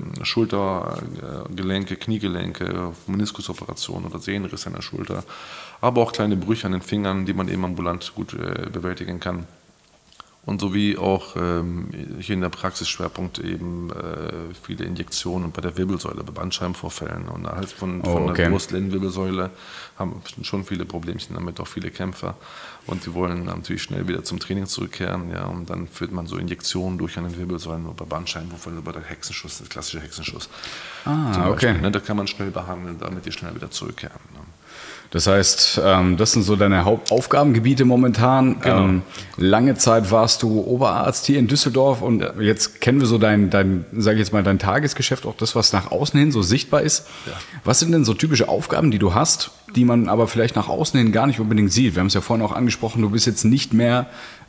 Schultergelenke, Kniegelenke, auf Meniskusoperationen oder Sehnenrisse an der Schulter, aber auch kleine Brüche an den Fingern, die man eben ambulant gut bewältigen kann. Und sowie auch hier in der Praxis Schwerpunkt eben viele Injektionen bei der Wirbelsäule, bei Bandscheibenvorfällen und halt von der Brust-Lendenwirbelsäule haben schon viele Problemchen damit, auch viele Kämpfer. Und die wollen natürlich schnell wieder zum Training zurückkehren. Ja, und dann führt man so Injektionen durch an den Wirbelsäulen, bei Bandscheibenvorfällen, bei der Hexenschuss, der klassische Hexenschuss. Okay. Ne, da kann man schnell behandeln, damit die schnell wieder zurückkehren. Ne. Das heißt, das sind so deine Hauptaufgabengebiete momentan. Genau. Lange Zeit warst du Oberarzt hier in Düsseldorf und jetzt kennen wir so dein Tagesgeschäft, auch das, was nach außen hin so sichtbar ist. Ja. Was sind denn so typische Aufgaben, die du hast, die man aber vielleicht nach außen hin gar nicht unbedingt sieht? Wir haben es ja vorhin auch angesprochen, du bist jetzt nicht mehr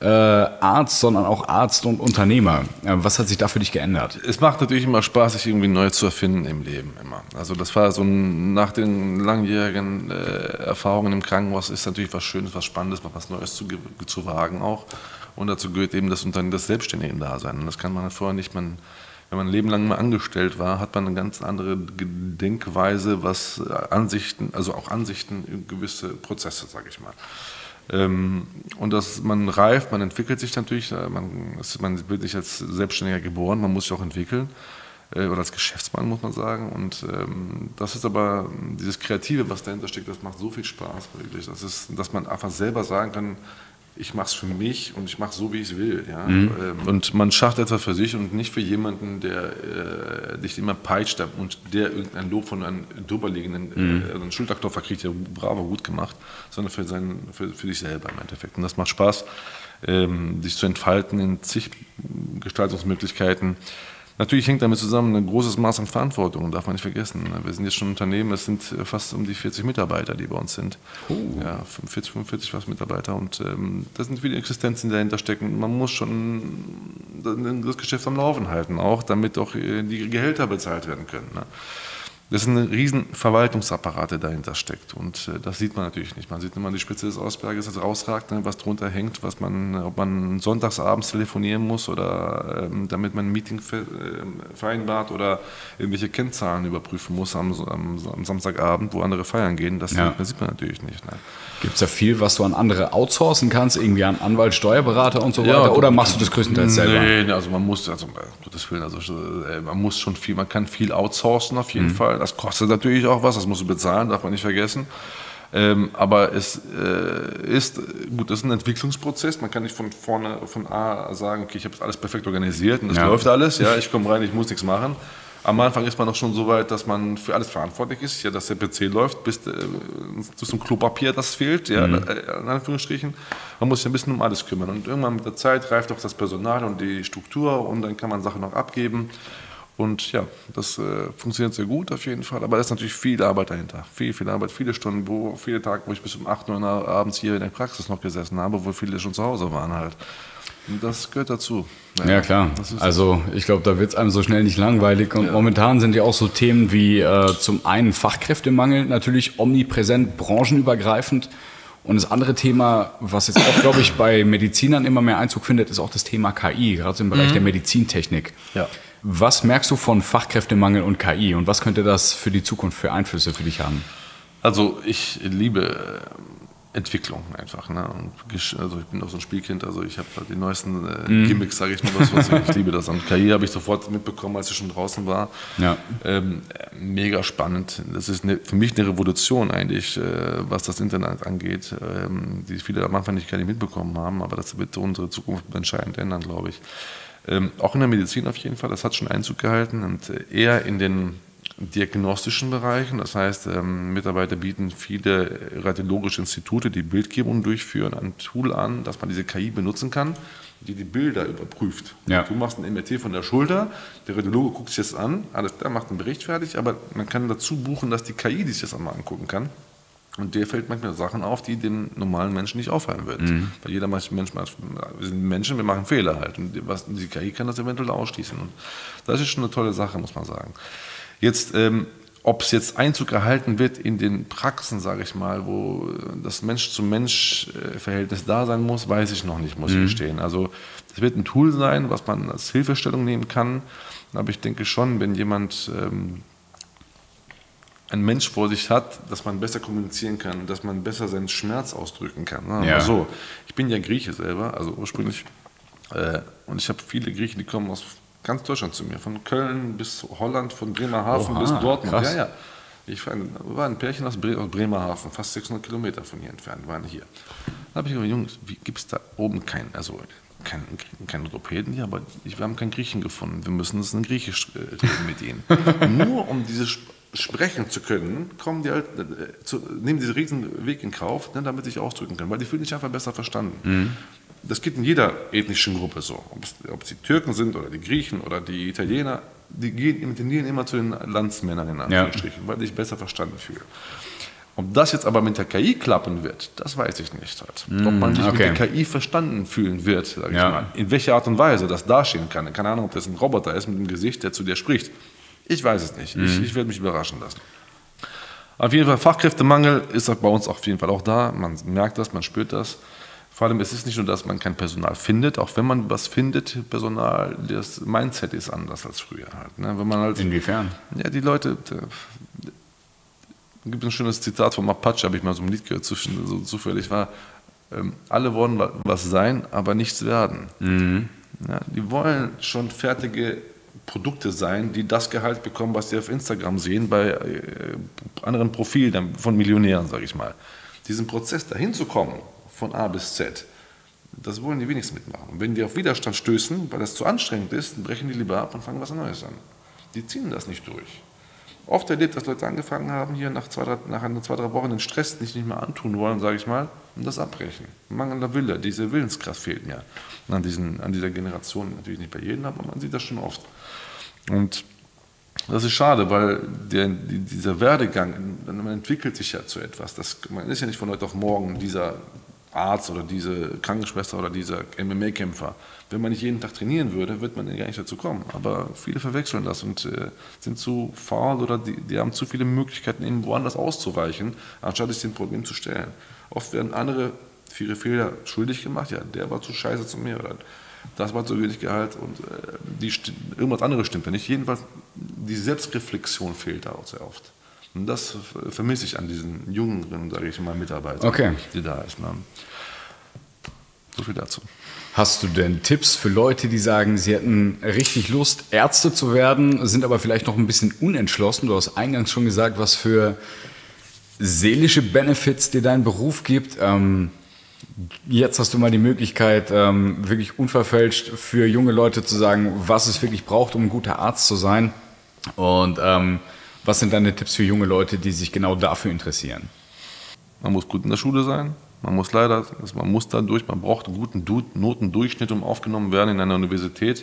Arzt, sondern auch Arzt und Unternehmer. Was hat sich da für dich geändert? Es macht natürlich immer Spaß, sich irgendwie neu zu erfinden im Leben immer. Also das war so nach den langjährigen Erfahrungen im Krankenhaus ist natürlich was Schönes, was Spannendes, mal was Neues zu wagen auch. Und dazu gehört eben das selbstständige Dasein. Und das kann man vorher nicht. Wenn man ein Leben lang mal angestellt war, hat man eine ganz andere Denkweise, was Ansichten in gewisse Prozesse, sage ich mal. Und man reift, man entwickelt sich natürlich, man wird nicht als Selbstständiger geboren, man muss sich auch entwickeln, oder als Geschäftsmann muss man sagen. Und das ist aber dieses Kreative, was dahinter steckt, das macht so viel Spaß, wirklich. Dass man einfach selber sagen kann, ich mache es für mich und ich mache es so, wie ich es will. Ja? Und man schafft etwas für sich und nicht für jemanden, der dich immer peitscht und der irgendein Lob von einem drüberliegenden einen Schulterklopfer kriegt, ja bravo, gut gemacht, sondern für dich selber im Endeffekt. Und das macht Spaß, sich zu entfalten in zig Gestaltungsmöglichkeiten. Natürlich hängt damit zusammen ein großes Maß an Verantwortung, darf man nicht vergessen. Wir sind jetzt schon ein Unternehmen, es sind fast um die 40 Mitarbeiter, die bei uns sind. Ja, 45 fast Mitarbeiter und da sind viele Existenzen, die dahinter stecken. Man muss schon das Geschäft am Laufen halten, auch damit auch die Gehälter bezahlt werden können. Ne? Das ist ein riesen Verwaltungsapparat, der dahinter steckt. Und das sieht man natürlich nicht. Man sieht immer die Spitze des Eisberges, das rausragt, ne, was drunter hängt, ob man sonntagsabends telefonieren muss oder damit man ein Meeting vereinbart oder irgendwelche Kennzahlen überprüfen muss am Samstagabend, wo andere feiern gehen. Das sieht man natürlich nicht. Ne. Gibt es da viel, was du an andere outsourcen kannst, irgendwie an Anwalt, Steuerberater und so weiter, oder machst du das größtenteils selber? Nee, also man muss, man muss schon viel, man kann viel outsourcen auf jeden Fall. Das kostet natürlich auch was, das musst du bezahlen, darf man nicht vergessen. Aber es ist ein Entwicklungsprozess. Man kann nicht von A sagen, okay, ich habe alles perfekt organisiert und das läuft alles. Ja, ich komme rein, ich muss nichts machen. Am Anfang ist man noch schon so weit, dass man für alles verantwortlich ist, ja, dass der PC läuft, bis zum Klopapier, das fehlt, ja, in Anführungsstrichen. Man muss sich ein bisschen um alles kümmern. Und irgendwann mit der Zeit reift auch das Personal und die Struktur und dann kann man Sachen noch abgeben. Und ja, das funktioniert sehr gut auf jeden Fall, aber da ist natürlich viel Arbeit dahinter. Viel Arbeit, viele Stunden, viele Tage, wo ich bis um 8, 9 Uhr abends hier in der Praxis noch gesessen habe, wo viele schon zu Hause waren halt. Und das gehört dazu. Ja, klar. Also ich glaube, da wird es einem so schnell nicht langweilig. Und momentan sind ja auch so Themen wie zum einen Fachkräftemangel, natürlich omnipräsent, branchenübergreifend. Und das andere Thema, was jetzt auch, glaube ich, bei Medizinern immer mehr Einzug findet, ist auch das Thema KI, gerade so im Bereich der Medizintechnik. Ja. Was merkst du von Fachkräftemangel und KI und was könnte das für die Zukunft für Einflüsse für dich haben? Also ich liebe Entwicklung einfach. Ne? Also ich bin auch so ein Spielkind, also ich habe die neuesten Gimmicks, sage ich mal, ich liebe das. Und KI habe ich sofort mitbekommen, als ich schon draußen war. Ja. Mega spannend. Das ist für mich eine Revolution eigentlich, was das Internet angeht, die viele am Anfang gar nicht mitbekommen haben, aber das wird unsere Zukunft entscheidend ändern, glaube ich. Auch in der Medizin auf jeden Fall, das hat schon Einzug gehalten und eher in den diagnostischen Bereichen. Das heißt, Mitarbeiter bieten viele radiologische Institute, die Bildgebung durchführen, ein Tool an, dass man diese KI benutzen kann, die Bilder überprüft. Ja. Du machst ein MRT von der Schulter, der Radiologe guckt sich das an, alles klar, macht einen Bericht fertig, aber man kann dazu buchen, dass die KI sich das einmal angucken kann. Und der fällt manchmal Sachen auf, die dem normalen Menschen nicht auffallen würden. Weil jeder Mensch, wir sind Menschen, wir machen Fehler halt. Und die KI kann das eventuell ausschließen. Und das ist schon eine tolle Sache, muss man sagen. Jetzt, ob es jetzt Einzug erhalten wird in den Praxen, sage ich mal, wo das Mensch-zu-Mensch-Verhältnis da sein muss, weiß ich noch nicht, muss ich gestehen. Also es wird ein Tool sein, was man als Hilfestellung nehmen kann. Aber ich denke schon, wenn jemand ein Mensch vor sich hat, dass man besser kommunizieren kann, dass man besser seinen Schmerz ausdrücken kann. Ne? Ja. So, ich bin ja Grieche selber, also ursprünglich, und ich habe viele Griechen, die kommen aus ganz Deutschland zu mir, von Köln bis Holland, von Bremerhaven bis Dortmund. Krass. Ja. Ich war ein Pärchen aus Bremerhaven, fast 600 Kilometer von hier entfernt, waren hier. Da habe ich gesagt, Jungs, gibt es da oben keinen Orthopäden hier, aber wir haben keinen Griechen gefunden, wir müssen das in Griechisch reden mit ihnen. Nur um diese sprechen zu können, nehmen diesen riesen Weg in Kauf, ne, damit sie sich ausdrücken können, weil die fühlen sich einfach besser verstanden. Das geht in jeder ethnischen Gruppe so. Ob es die Türken sind oder die Griechen oder die Italiener, die tendieren immer zu den Landsmännern in Anführungsstrichen, weil sie sich besser verstanden fühlen. Ob das jetzt aber mit der KI klappen wird, das weiß ich nicht. Halt. Ob man sich mit der KI verstanden fühlen wird, sage ich mal. In welcher Art und Weise das dastehen kann. Keine Ahnung, ob das ein Roboter ist mit einem Gesicht, der zu dir spricht. Ich weiß es nicht. Ich werde mich überraschen lassen. Auf jeden Fall, Fachkräftemangel ist bei uns auf jeden Fall auch da. Man merkt das, man spürt das. Vor allem, es ist nicht nur, dass man kein Personal findet, auch wenn man was findet, Personal, das Mindset ist anders als früher. Halt, ne? Wenn man halt, inwiefern? Ja, die Leute, es gibt ein schönes Zitat vom Apache, habe ich mal so ein Lied gehört, so zufällig war, alle wollen was sein, aber nichts werden. Ja, die wollen schon fertige Produkte sein, die das Gehalt bekommen, was sie auf Instagram sehen, bei anderen Profilen von Millionären, sage ich mal. Diesen Prozess dahin zu kommen, von A bis Z, das wollen die wenigstens mitmachen. Und wenn die auf Widerstand stößen, weil das zu anstrengend ist, dann brechen die lieber ab und fangen was Neues an. Die ziehen das nicht durch. Oft erlebt, dass Leute angefangen haben, hier nach 2-3 Wochen den Stress nicht mehr antun wollen, sage ich mal, und das abbrechen. Mangelnder Wille, diese Willenskraft fehlt mir an dieser Generation. Natürlich nicht bei jedem, aber man sieht das schon oft. Und das ist schade, weil dieser Werdegang, man entwickelt sich ja zu etwas. Man ist ja nicht von heute auf morgen dieser Arzt oder diese Krankenschwester oder dieser MMA-Kämpfer. Wenn man nicht jeden Tag trainieren würde, wird man gar nicht dazu kommen. Aber viele verwechseln das und sind zu faul oder die haben zu viele Möglichkeiten, eben woanders auszuweichen, anstatt sich dem Problem zu stellen. Oft werden andere für ihre Fehler schuldig gemacht. Ja, der war zu scheiße zu mir oder das war zu wenig Gehalt und irgendwas anderes stimmt ja nicht. Jedenfalls, die Selbstreflexion fehlt da auch sehr oft. Und das vermisse ich an diesen jüngeren, sage ich mal, Mitarbeitern, die da ist. Ne? So viel dazu. Hast du denn Tipps für Leute, die sagen, sie hätten richtig Lust, Ärzte zu werden, sind aber vielleicht noch ein bisschen unentschlossen? Du hast eingangs schon gesagt, was für seelische Benefits dir dein Beruf gibt. Jetzt hast du mal die Möglichkeit, wirklich unverfälscht für junge Leute zu sagen, was es wirklich braucht, um ein guter Arzt zu sein. Und was sind deine Tipps für junge Leute, die sich genau dafür interessieren? Man muss gut in der Schule sein. Man braucht einen guten Notendurchschnitt, um aufgenommen werden in einer Universität.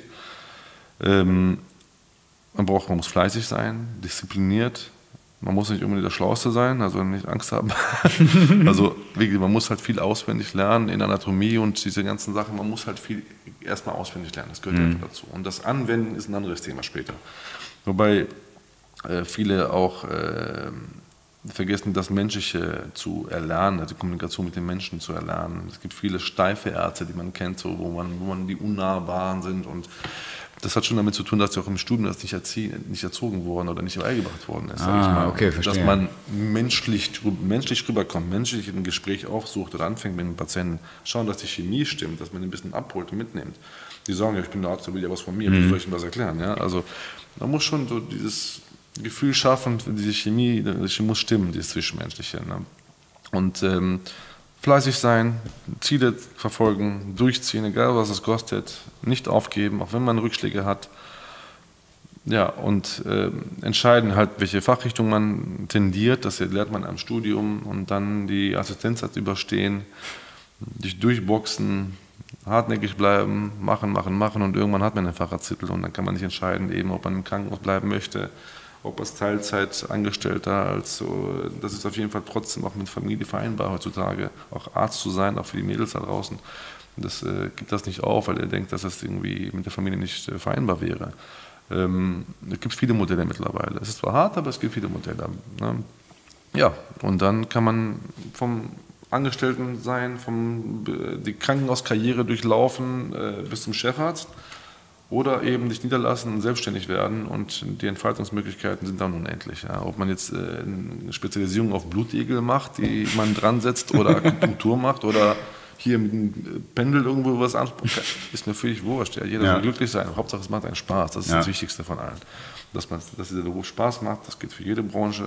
Man muss fleißig sein, diszipliniert. Man muss nicht unbedingt der Schlauste sein, also nicht Angst haben. Also wirklich, man muss halt viel auswendig lernen in Anatomie und diese ganzen Sachen. Man muss halt viel erstmal auswendig lernen, das gehört einfach dazu. Und das Anwenden ist ein anderes Thema später. Wobei viele auch vergessen, das Menschliche zu erlernen, also die Kommunikation mit den Menschen zu erlernen. Es gibt viele steife Ärzte, die man kennt, so, wo man die Unnahbaren sind. Und das hat schon damit zu tun, dass sie auch im Studium das nicht erzogen worden oder nicht beigebracht worden ist. Okay, verstehe. Dass man menschlich rüberkommt, menschlich ein Gespräch aufsucht oder anfängt mit dem Patienten. Schauen, dass die Chemie stimmt, dass man ihn ein bisschen abholt und mitnimmt. Die sagen, ja, ich bin der Arzt, der will ja was von mir, wie soll ich ihm das erklären? Ja? Also man muss schon so dieses Gefühl schaffen, diese Chemie muss stimmen, dieses Zwischenmenschliche. Ne? Und fleißig sein, Ziele verfolgen, durchziehen, egal was es kostet, nicht aufgeben, auch wenn man Rückschläge hat. Ja, und entscheiden halt, welche Fachrichtung man tendiert, das lernt man am Studium und dann die Assistenzzeit überstehen, dich durchboxen, hartnäckig bleiben, machen und irgendwann hat man einen Facharzttitel und dann kann man sich entscheiden, eben, ob man im Krankenhaus bleiben möchte, ob als Teilzeitangestellter, das ist auf jeden Fall trotzdem auch mit Familie vereinbar heutzutage, auch Arzt zu sein, auch für die Mädels da draußen. Das gibt das nicht auf, weil er denkt, dass das irgendwie mit der Familie nicht vereinbar wäre. Es gibt viele Modelle mittlerweile. Es ist zwar hart, aber es gibt viele Modelle. Ne? Ja, und dann kann man vom Angestellten sein, die Krankenhauskarriere durchlaufen bis zum Chefarzt. Oder eben sich niederlassen und selbstständig werden und die Entfaltungsmöglichkeiten sind dann unendlich. Ja. Ob man jetzt eine Spezialisierung auf Blutegel macht, die man dran setzt oder Akupunktur macht oder hier mit dem Pendel irgendwo was anspricht, ist mir völlig wurscht. Ja. Jeder soll glücklich sein. Hauptsache es macht einen Spaß. Das ist das Wichtigste von allen. Dass dieser Beruf Spaß macht, das geht für jede Branche,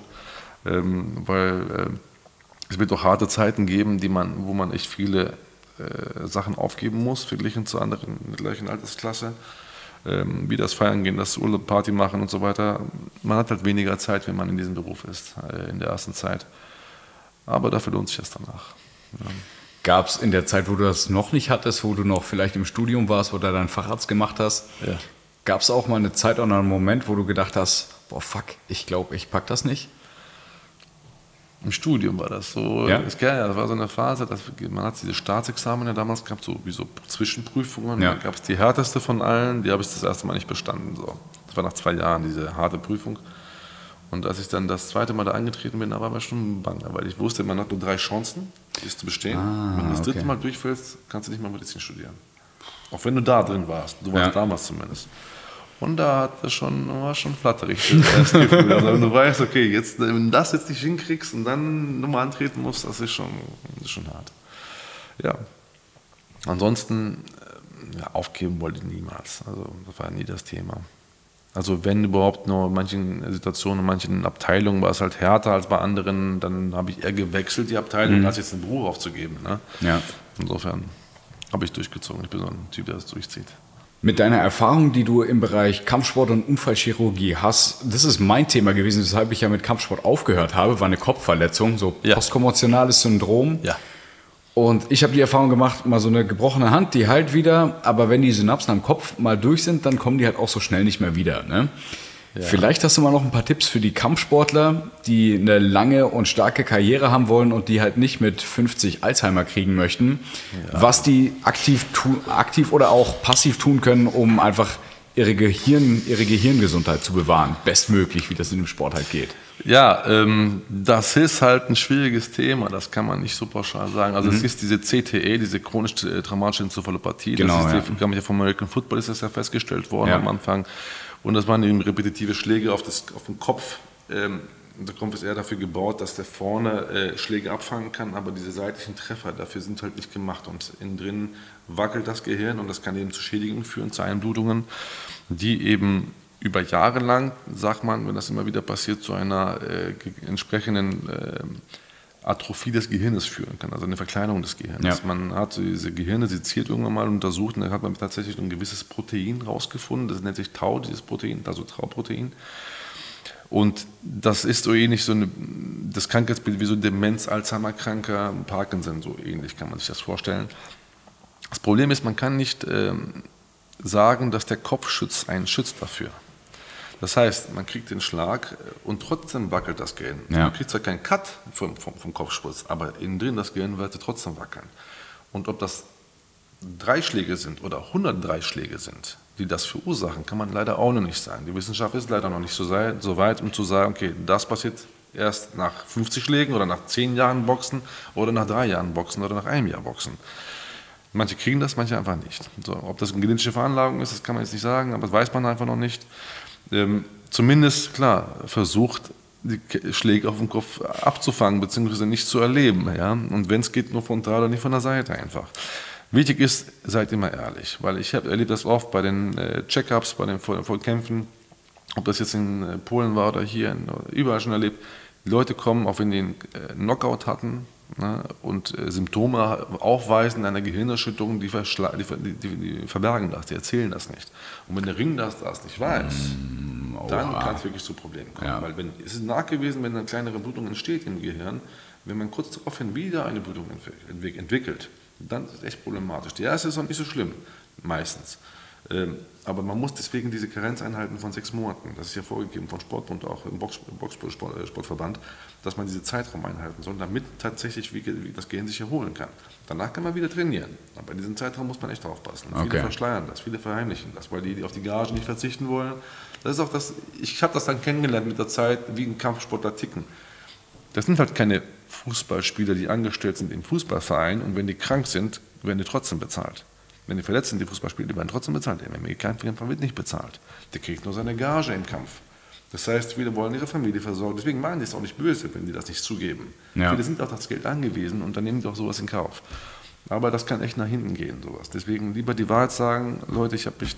weil es wird auch harte Zeiten geben, wo man echt viele Sachen aufgeben muss, verglichen zu anderen in der gleichen Altersklasse. Wie das Feiern gehen, das Urlaub, Party machen und so weiter. Man hat halt weniger Zeit, wenn man in diesem Beruf ist, in der ersten Zeit. Aber dafür lohnt sich das danach. Ja. Gab es in der Zeit, wo du das noch nicht hattest, wo du noch vielleicht im Studium warst, wo du deinen Facharzt gemacht hast, gab es auch mal eine Zeit oder einen Moment, wo du gedacht hast, boah fuck, ich glaube, ich pack das nicht? Im Studium war das so. Ja? Das war so eine Phase, man hat diese Staatsexamen ja damals gehabt, so wie so Zwischenprüfungen. Ja. Da gab es die härteste von allen, die habe ich das erste Mal nicht bestanden. So. Das war nach 2 Jahren, diese harte Prüfung. Und als ich dann das zweite Mal da angetreten bin, da war mir schon bang, weil ich wusste, man hat nur 3 Chancen, das zu bestehen. Wenn du das dritte Mal durchfällst, kannst du nicht mal Medizin studieren. Auch wenn du da drin warst, du warst damals zumindest. Und da war schon flatterig, das erste Gefühl. Also wenn du weißt, okay, wenn du das jetzt nicht hinkriegst und dann nochmal antreten musst, das ist schon hart. Ja. Ansonsten, aufgeben wollte ich niemals. Also das war nie das Thema. Also wenn überhaupt nur in manchen Situationen, in manchen Abteilungen war es halt härter als bei anderen, dann habe ich eher gewechselt, die Abteilung, als jetzt den Beruf aufzugeben. Ne? Ja. Insofern habe ich durchgezogen. Ich bin so ein Typ, der das durchzieht. Mit deiner Erfahrung, die du im Bereich Kampfsport und Unfallchirurgie hast, das ist mein Thema gewesen, weshalb ich ja mit Kampfsport aufgehört habe, war eine Kopfverletzung, so postkommotionales Syndrom. Ja. Und ich habe die Erfahrung gemacht, mal so eine gebrochene Hand, die heilt wieder, aber wenn die Synapsen am Kopf mal durch sind, dann kommen die halt auch so schnell nicht mehr wieder. Ne? Vielleicht hast du mal noch ein paar Tipps für die Kampfsportler, die eine lange und starke Karriere haben wollen und die halt nicht mit 50 Alzheimer kriegen möchten, was die aktiv oder auch passiv tun können, um einfach ihre Gehirngesundheit zu bewahren, bestmöglich, wie das in dem Sport halt geht. Ja, das ist halt ein schwieriges Thema, das kann man nicht so pauschal sagen. Also es ist diese CTE, diese chronisch traumatische Enzephalopathie, Genau, das ist vom American Football ist das ja festgestellt worden am Anfang. Und das waren eben repetitive Schläge auf den Kopf. Der Kopf ist eher dafür gebaut, dass der vorne Schläge abfangen kann, aber diese seitlichen Treffer dafür sind halt nicht gemacht. Und innen drin wackelt das Gehirn und das kann eben zu Schädigungen führen, zu Einblutungen, die eben über Jahre lang, sagt man, wenn das immer wieder passiert, zu einer entsprechenden Atrophie des Gehirnes führen kann, also eine Verkleinerung des Gehirns. Ja. Man hat diese Gehirne seziert irgendwann mal untersucht und dann hat man tatsächlich ein gewisses Protein rausgefunden, das nennt sich Tau, dieses Protein, also Tau-Protein. Und das ist so ähnlich, das Krankheitsbild wie so Demenz, Alzheimer-Kranker, Parkinson, so ähnlich kann man sich das vorstellen. Das Problem ist, man kann nicht sagen, dass der Kopf einen schützt dafür. Das heißt, man kriegt den Schlag und trotzdem wackelt das Gehirn. Ja. Man kriegt zwar keinen Cut vom Kopfsturz, aber innen drin das Gehirn wird trotzdem wackeln. Und ob das 3 Schläge sind oder 103 Schläge sind, die das verursachen, kann man leider auch noch nicht sagen. Die Wissenschaft ist leider noch nicht so weit, um zu sagen, okay, das passiert erst nach 50 Schlägen oder nach 10 Jahren Boxen oder nach 3 Jahren Boxen oder nach einem Jahr Boxen. Manche kriegen das, manche einfach nicht. So, ob das eine genetische Veranlagung ist, das kann man jetzt nicht sagen, aber das weiß man einfach noch nicht. Zumindest, klar, versucht, die Schläge auf den Kopf abzufangen, beziehungsweise nicht zu erleben. Ja? Und wenn es geht, nur frontal oder nicht von der Seite einfach. Wichtig ist, seid immer ehrlich, weil ich erlebe das oft bei den Check-ups, bei den Vollkämpfen, ob das jetzt in Polen war oder hier, überall schon erlebt. Die Leute kommen, auch wenn die einen Knockout hatten, ne, und Symptome aufweisen einer Gehirnerschütterung, die verbergen das, die erzählen das nicht. Und wenn der Ring das nicht weiß, dann kann es wirklich zu Problemen kommen. Ja. Weil es ist nachgewiesen, wenn eine kleinere Blutung entsteht im Gehirn, wenn man kurz daraufhin wieder eine Blutung entwickelt, dann ist es echt problematisch. Die erste ist noch nicht so schlimm, meistens. Aber man muss deswegen diese Karenz einhalten von 6 Monaten. Das ist ja vorgegeben vom Sportbund, auch im Boxsportverband, dass man diese Zeitraum einhalten soll, damit tatsächlich das Gehirn sich erholen kann. Danach kann man wieder trainieren. Aber in diesem Zeitraum muss man echt aufpassen. Okay. Viele verschleiern das, viele verheimlichen das, weil die auf die Gage nicht verzichten wollen. Das ist auch ich habe das dann kennengelernt mit der Zeit, wie ein Kampfsportler ticken. Das sind halt keine Fußballspieler, die angestellt sind im Fußballverein und wenn die krank sind, werden die trotzdem bezahlt. Wenn die verletzt sind, die Fußballspieler, die werden trotzdem bezahlt. Der MMA-Kämpfer wird nicht bezahlt. Der kriegt nur seine Gage im Kampf. Das heißt, viele wollen ihre Familie versorgen. Deswegen meinen die es auch nicht böse, wenn die das nicht zugeben. Ja. Viele sind auf das Geld angewiesen und dann nehmen die auch sowas in Kauf. Aber das kann echt nach hinten gehen, sowas. Deswegen lieber die Wahrheit sagen, Leute, ich habe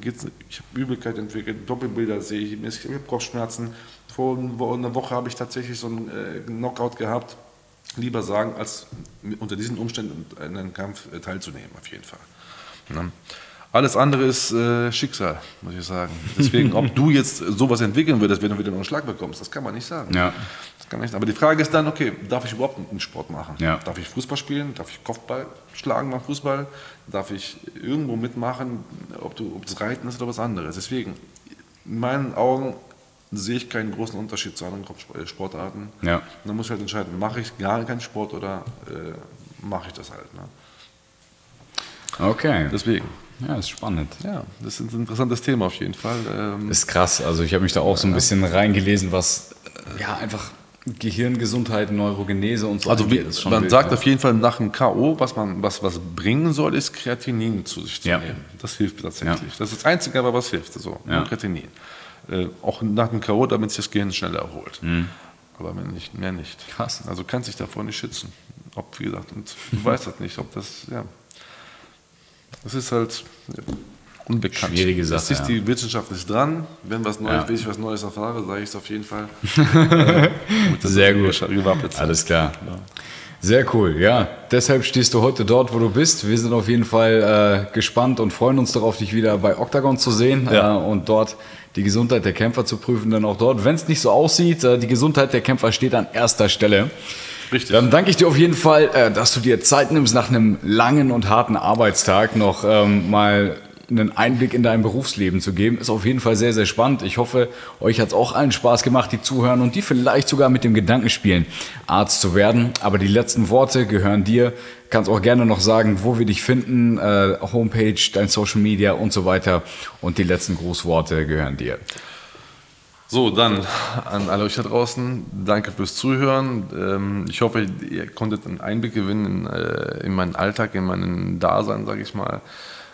Übelkeit entwickelt, Doppelbilder sehe ich habe Kopfschmerzen. Vor einer Woche habe ich tatsächlich so einen Knockout gehabt. Lieber sagen, als unter diesen Umständen in einem Kampf teilzunehmen, auf jeden Fall. Ja. Alles andere ist Schicksal, muss ich sagen. Deswegen, ob du jetzt sowas entwickeln würdest, wenn du wieder noch einen Schlag bekommst, das kann man nicht sagen. Ja. Das kann man nicht. Aber die Frage ist dann, okay, darf ich überhaupt einen Sport machen? Ja. Darf ich Fußball spielen? Darf ich Kopfball schlagen beim Fußball? Darf ich irgendwo mitmachen, ob das Reiten ist oder was anderes? Deswegen, in meinen Augen sehe ich keinen großen Unterschied zu anderen Sportarten. Ja. Dann muss ich halt entscheiden, mache ich gar keinen Sport oder mache ich das halt. Ne? Okay. Deswegen. Ja, ist spannend. Ja, das ist ein interessantes Thema auf jeden Fall. Ist krass. Also ich habe mich da auch so ein bisschen reingelesen, was einfach Gehirngesundheit, Neurogenese und so. Also man sagt auf jeden Fall nach dem K.O., was bringen soll, ist Kreatinin zu sich zu nehmen. Das hilft tatsächlich. Ja. Das ist das Einzige, aber was hilft. So, Kreatinin. Auch nach dem K.O., damit sich das Gehirn schneller erholt. Mhm. Aber mehr nicht. Krass. Also kannst dich davor nicht schützen. Wie gesagt, und du weißt das nicht, ob das, das ist halt unbekannt. Schwierige Sache. Die Wissenschaft ist dran. Wenn ich was Neues erfahre, sage ich es auf jeden Fall. Sehr gut. Alles klar. Ja. Sehr cool, ja. Deshalb stehst du heute dort, wo du bist. Wir sind auf jeden Fall gespannt und freuen uns darauf, dich wieder bei Octagon zu sehen und dort die Gesundheit der Kämpfer zu prüfen. Dann auch dort, wenn es nicht so aussieht, die Gesundheit der Kämpfer steht an erster Stelle. Richtig. Dann danke ich dir auf jeden Fall, dass du dir Zeit nimmst, nach einem langen und harten Arbeitstag noch mal einen Einblick in dein Berufsleben zu geben. Ist auf jeden Fall sehr, sehr spannend. Ich hoffe, euch hat es auch allen Spaß gemacht, die zuhören und die vielleicht sogar mit dem Gedanken spielen, Arzt zu werden. Aber die letzten Worte gehören dir. Kannst auch gerne noch sagen, wo wir dich finden, Homepage, dein Social Media und so weiter. Und die letzten Grußworte gehören dir. So, dann an alle euch da draußen, danke fürs Zuhören. Ich hoffe, ihr konntet einen Einblick gewinnen in meinen Alltag, in meinen Dasein, sage ich mal.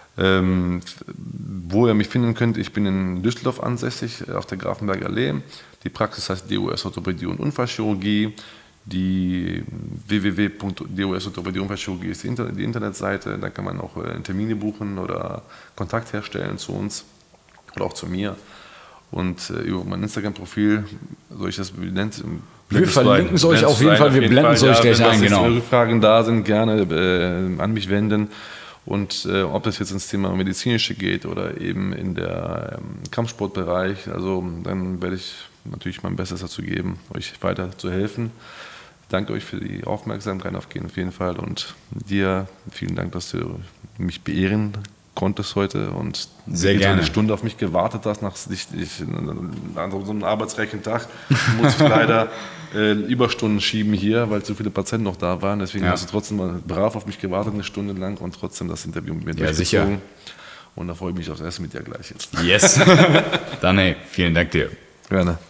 Wo ihr mich finden könnt, ich bin in Düsseldorf ansässig, auf der Grafenberger Allee. Die Praxis heißt DOS Orthopädie und Unfallchirurgie. Die www.dosorthopädie-unfallchirurgie ist die Internetseite. Da kann man auch Termine buchen oder Kontakt herstellen zu uns oder auch zu mir. Und über mein Instagram-Profil, soll ich das nennen? Wir verlinken es euch auf jeden Fall, wir blenden es euch gleich ein, genau. Wenn Rückfragen da sind, gerne an mich wenden. Und ob das jetzt ins Thema Medizinische geht oder eben in der Kampfsportbereich, also dann werde ich natürlich mein Bestes dazu geben, euch weiter zu helfen. Danke euch für die Aufmerksamkeit auf jeden Fall und dir vielen Dank, dass du mich beehren konntest heute und sehr gerne eine Stunde auf mich gewartet hast. An so einem arbeitsreichen Tag muss ich leider Überstunden schieben hier, weil zu viele Patienten noch da waren. Deswegen hast du trotzdem mal brav auf mich gewartet, eine Stunde lang und trotzdem das Interview mit mir durchgezogen. Sicher. Und da freue ich mich aufs Essen mit dir gleich jetzt. Yes. Dann vielen Dank dir. Gerne.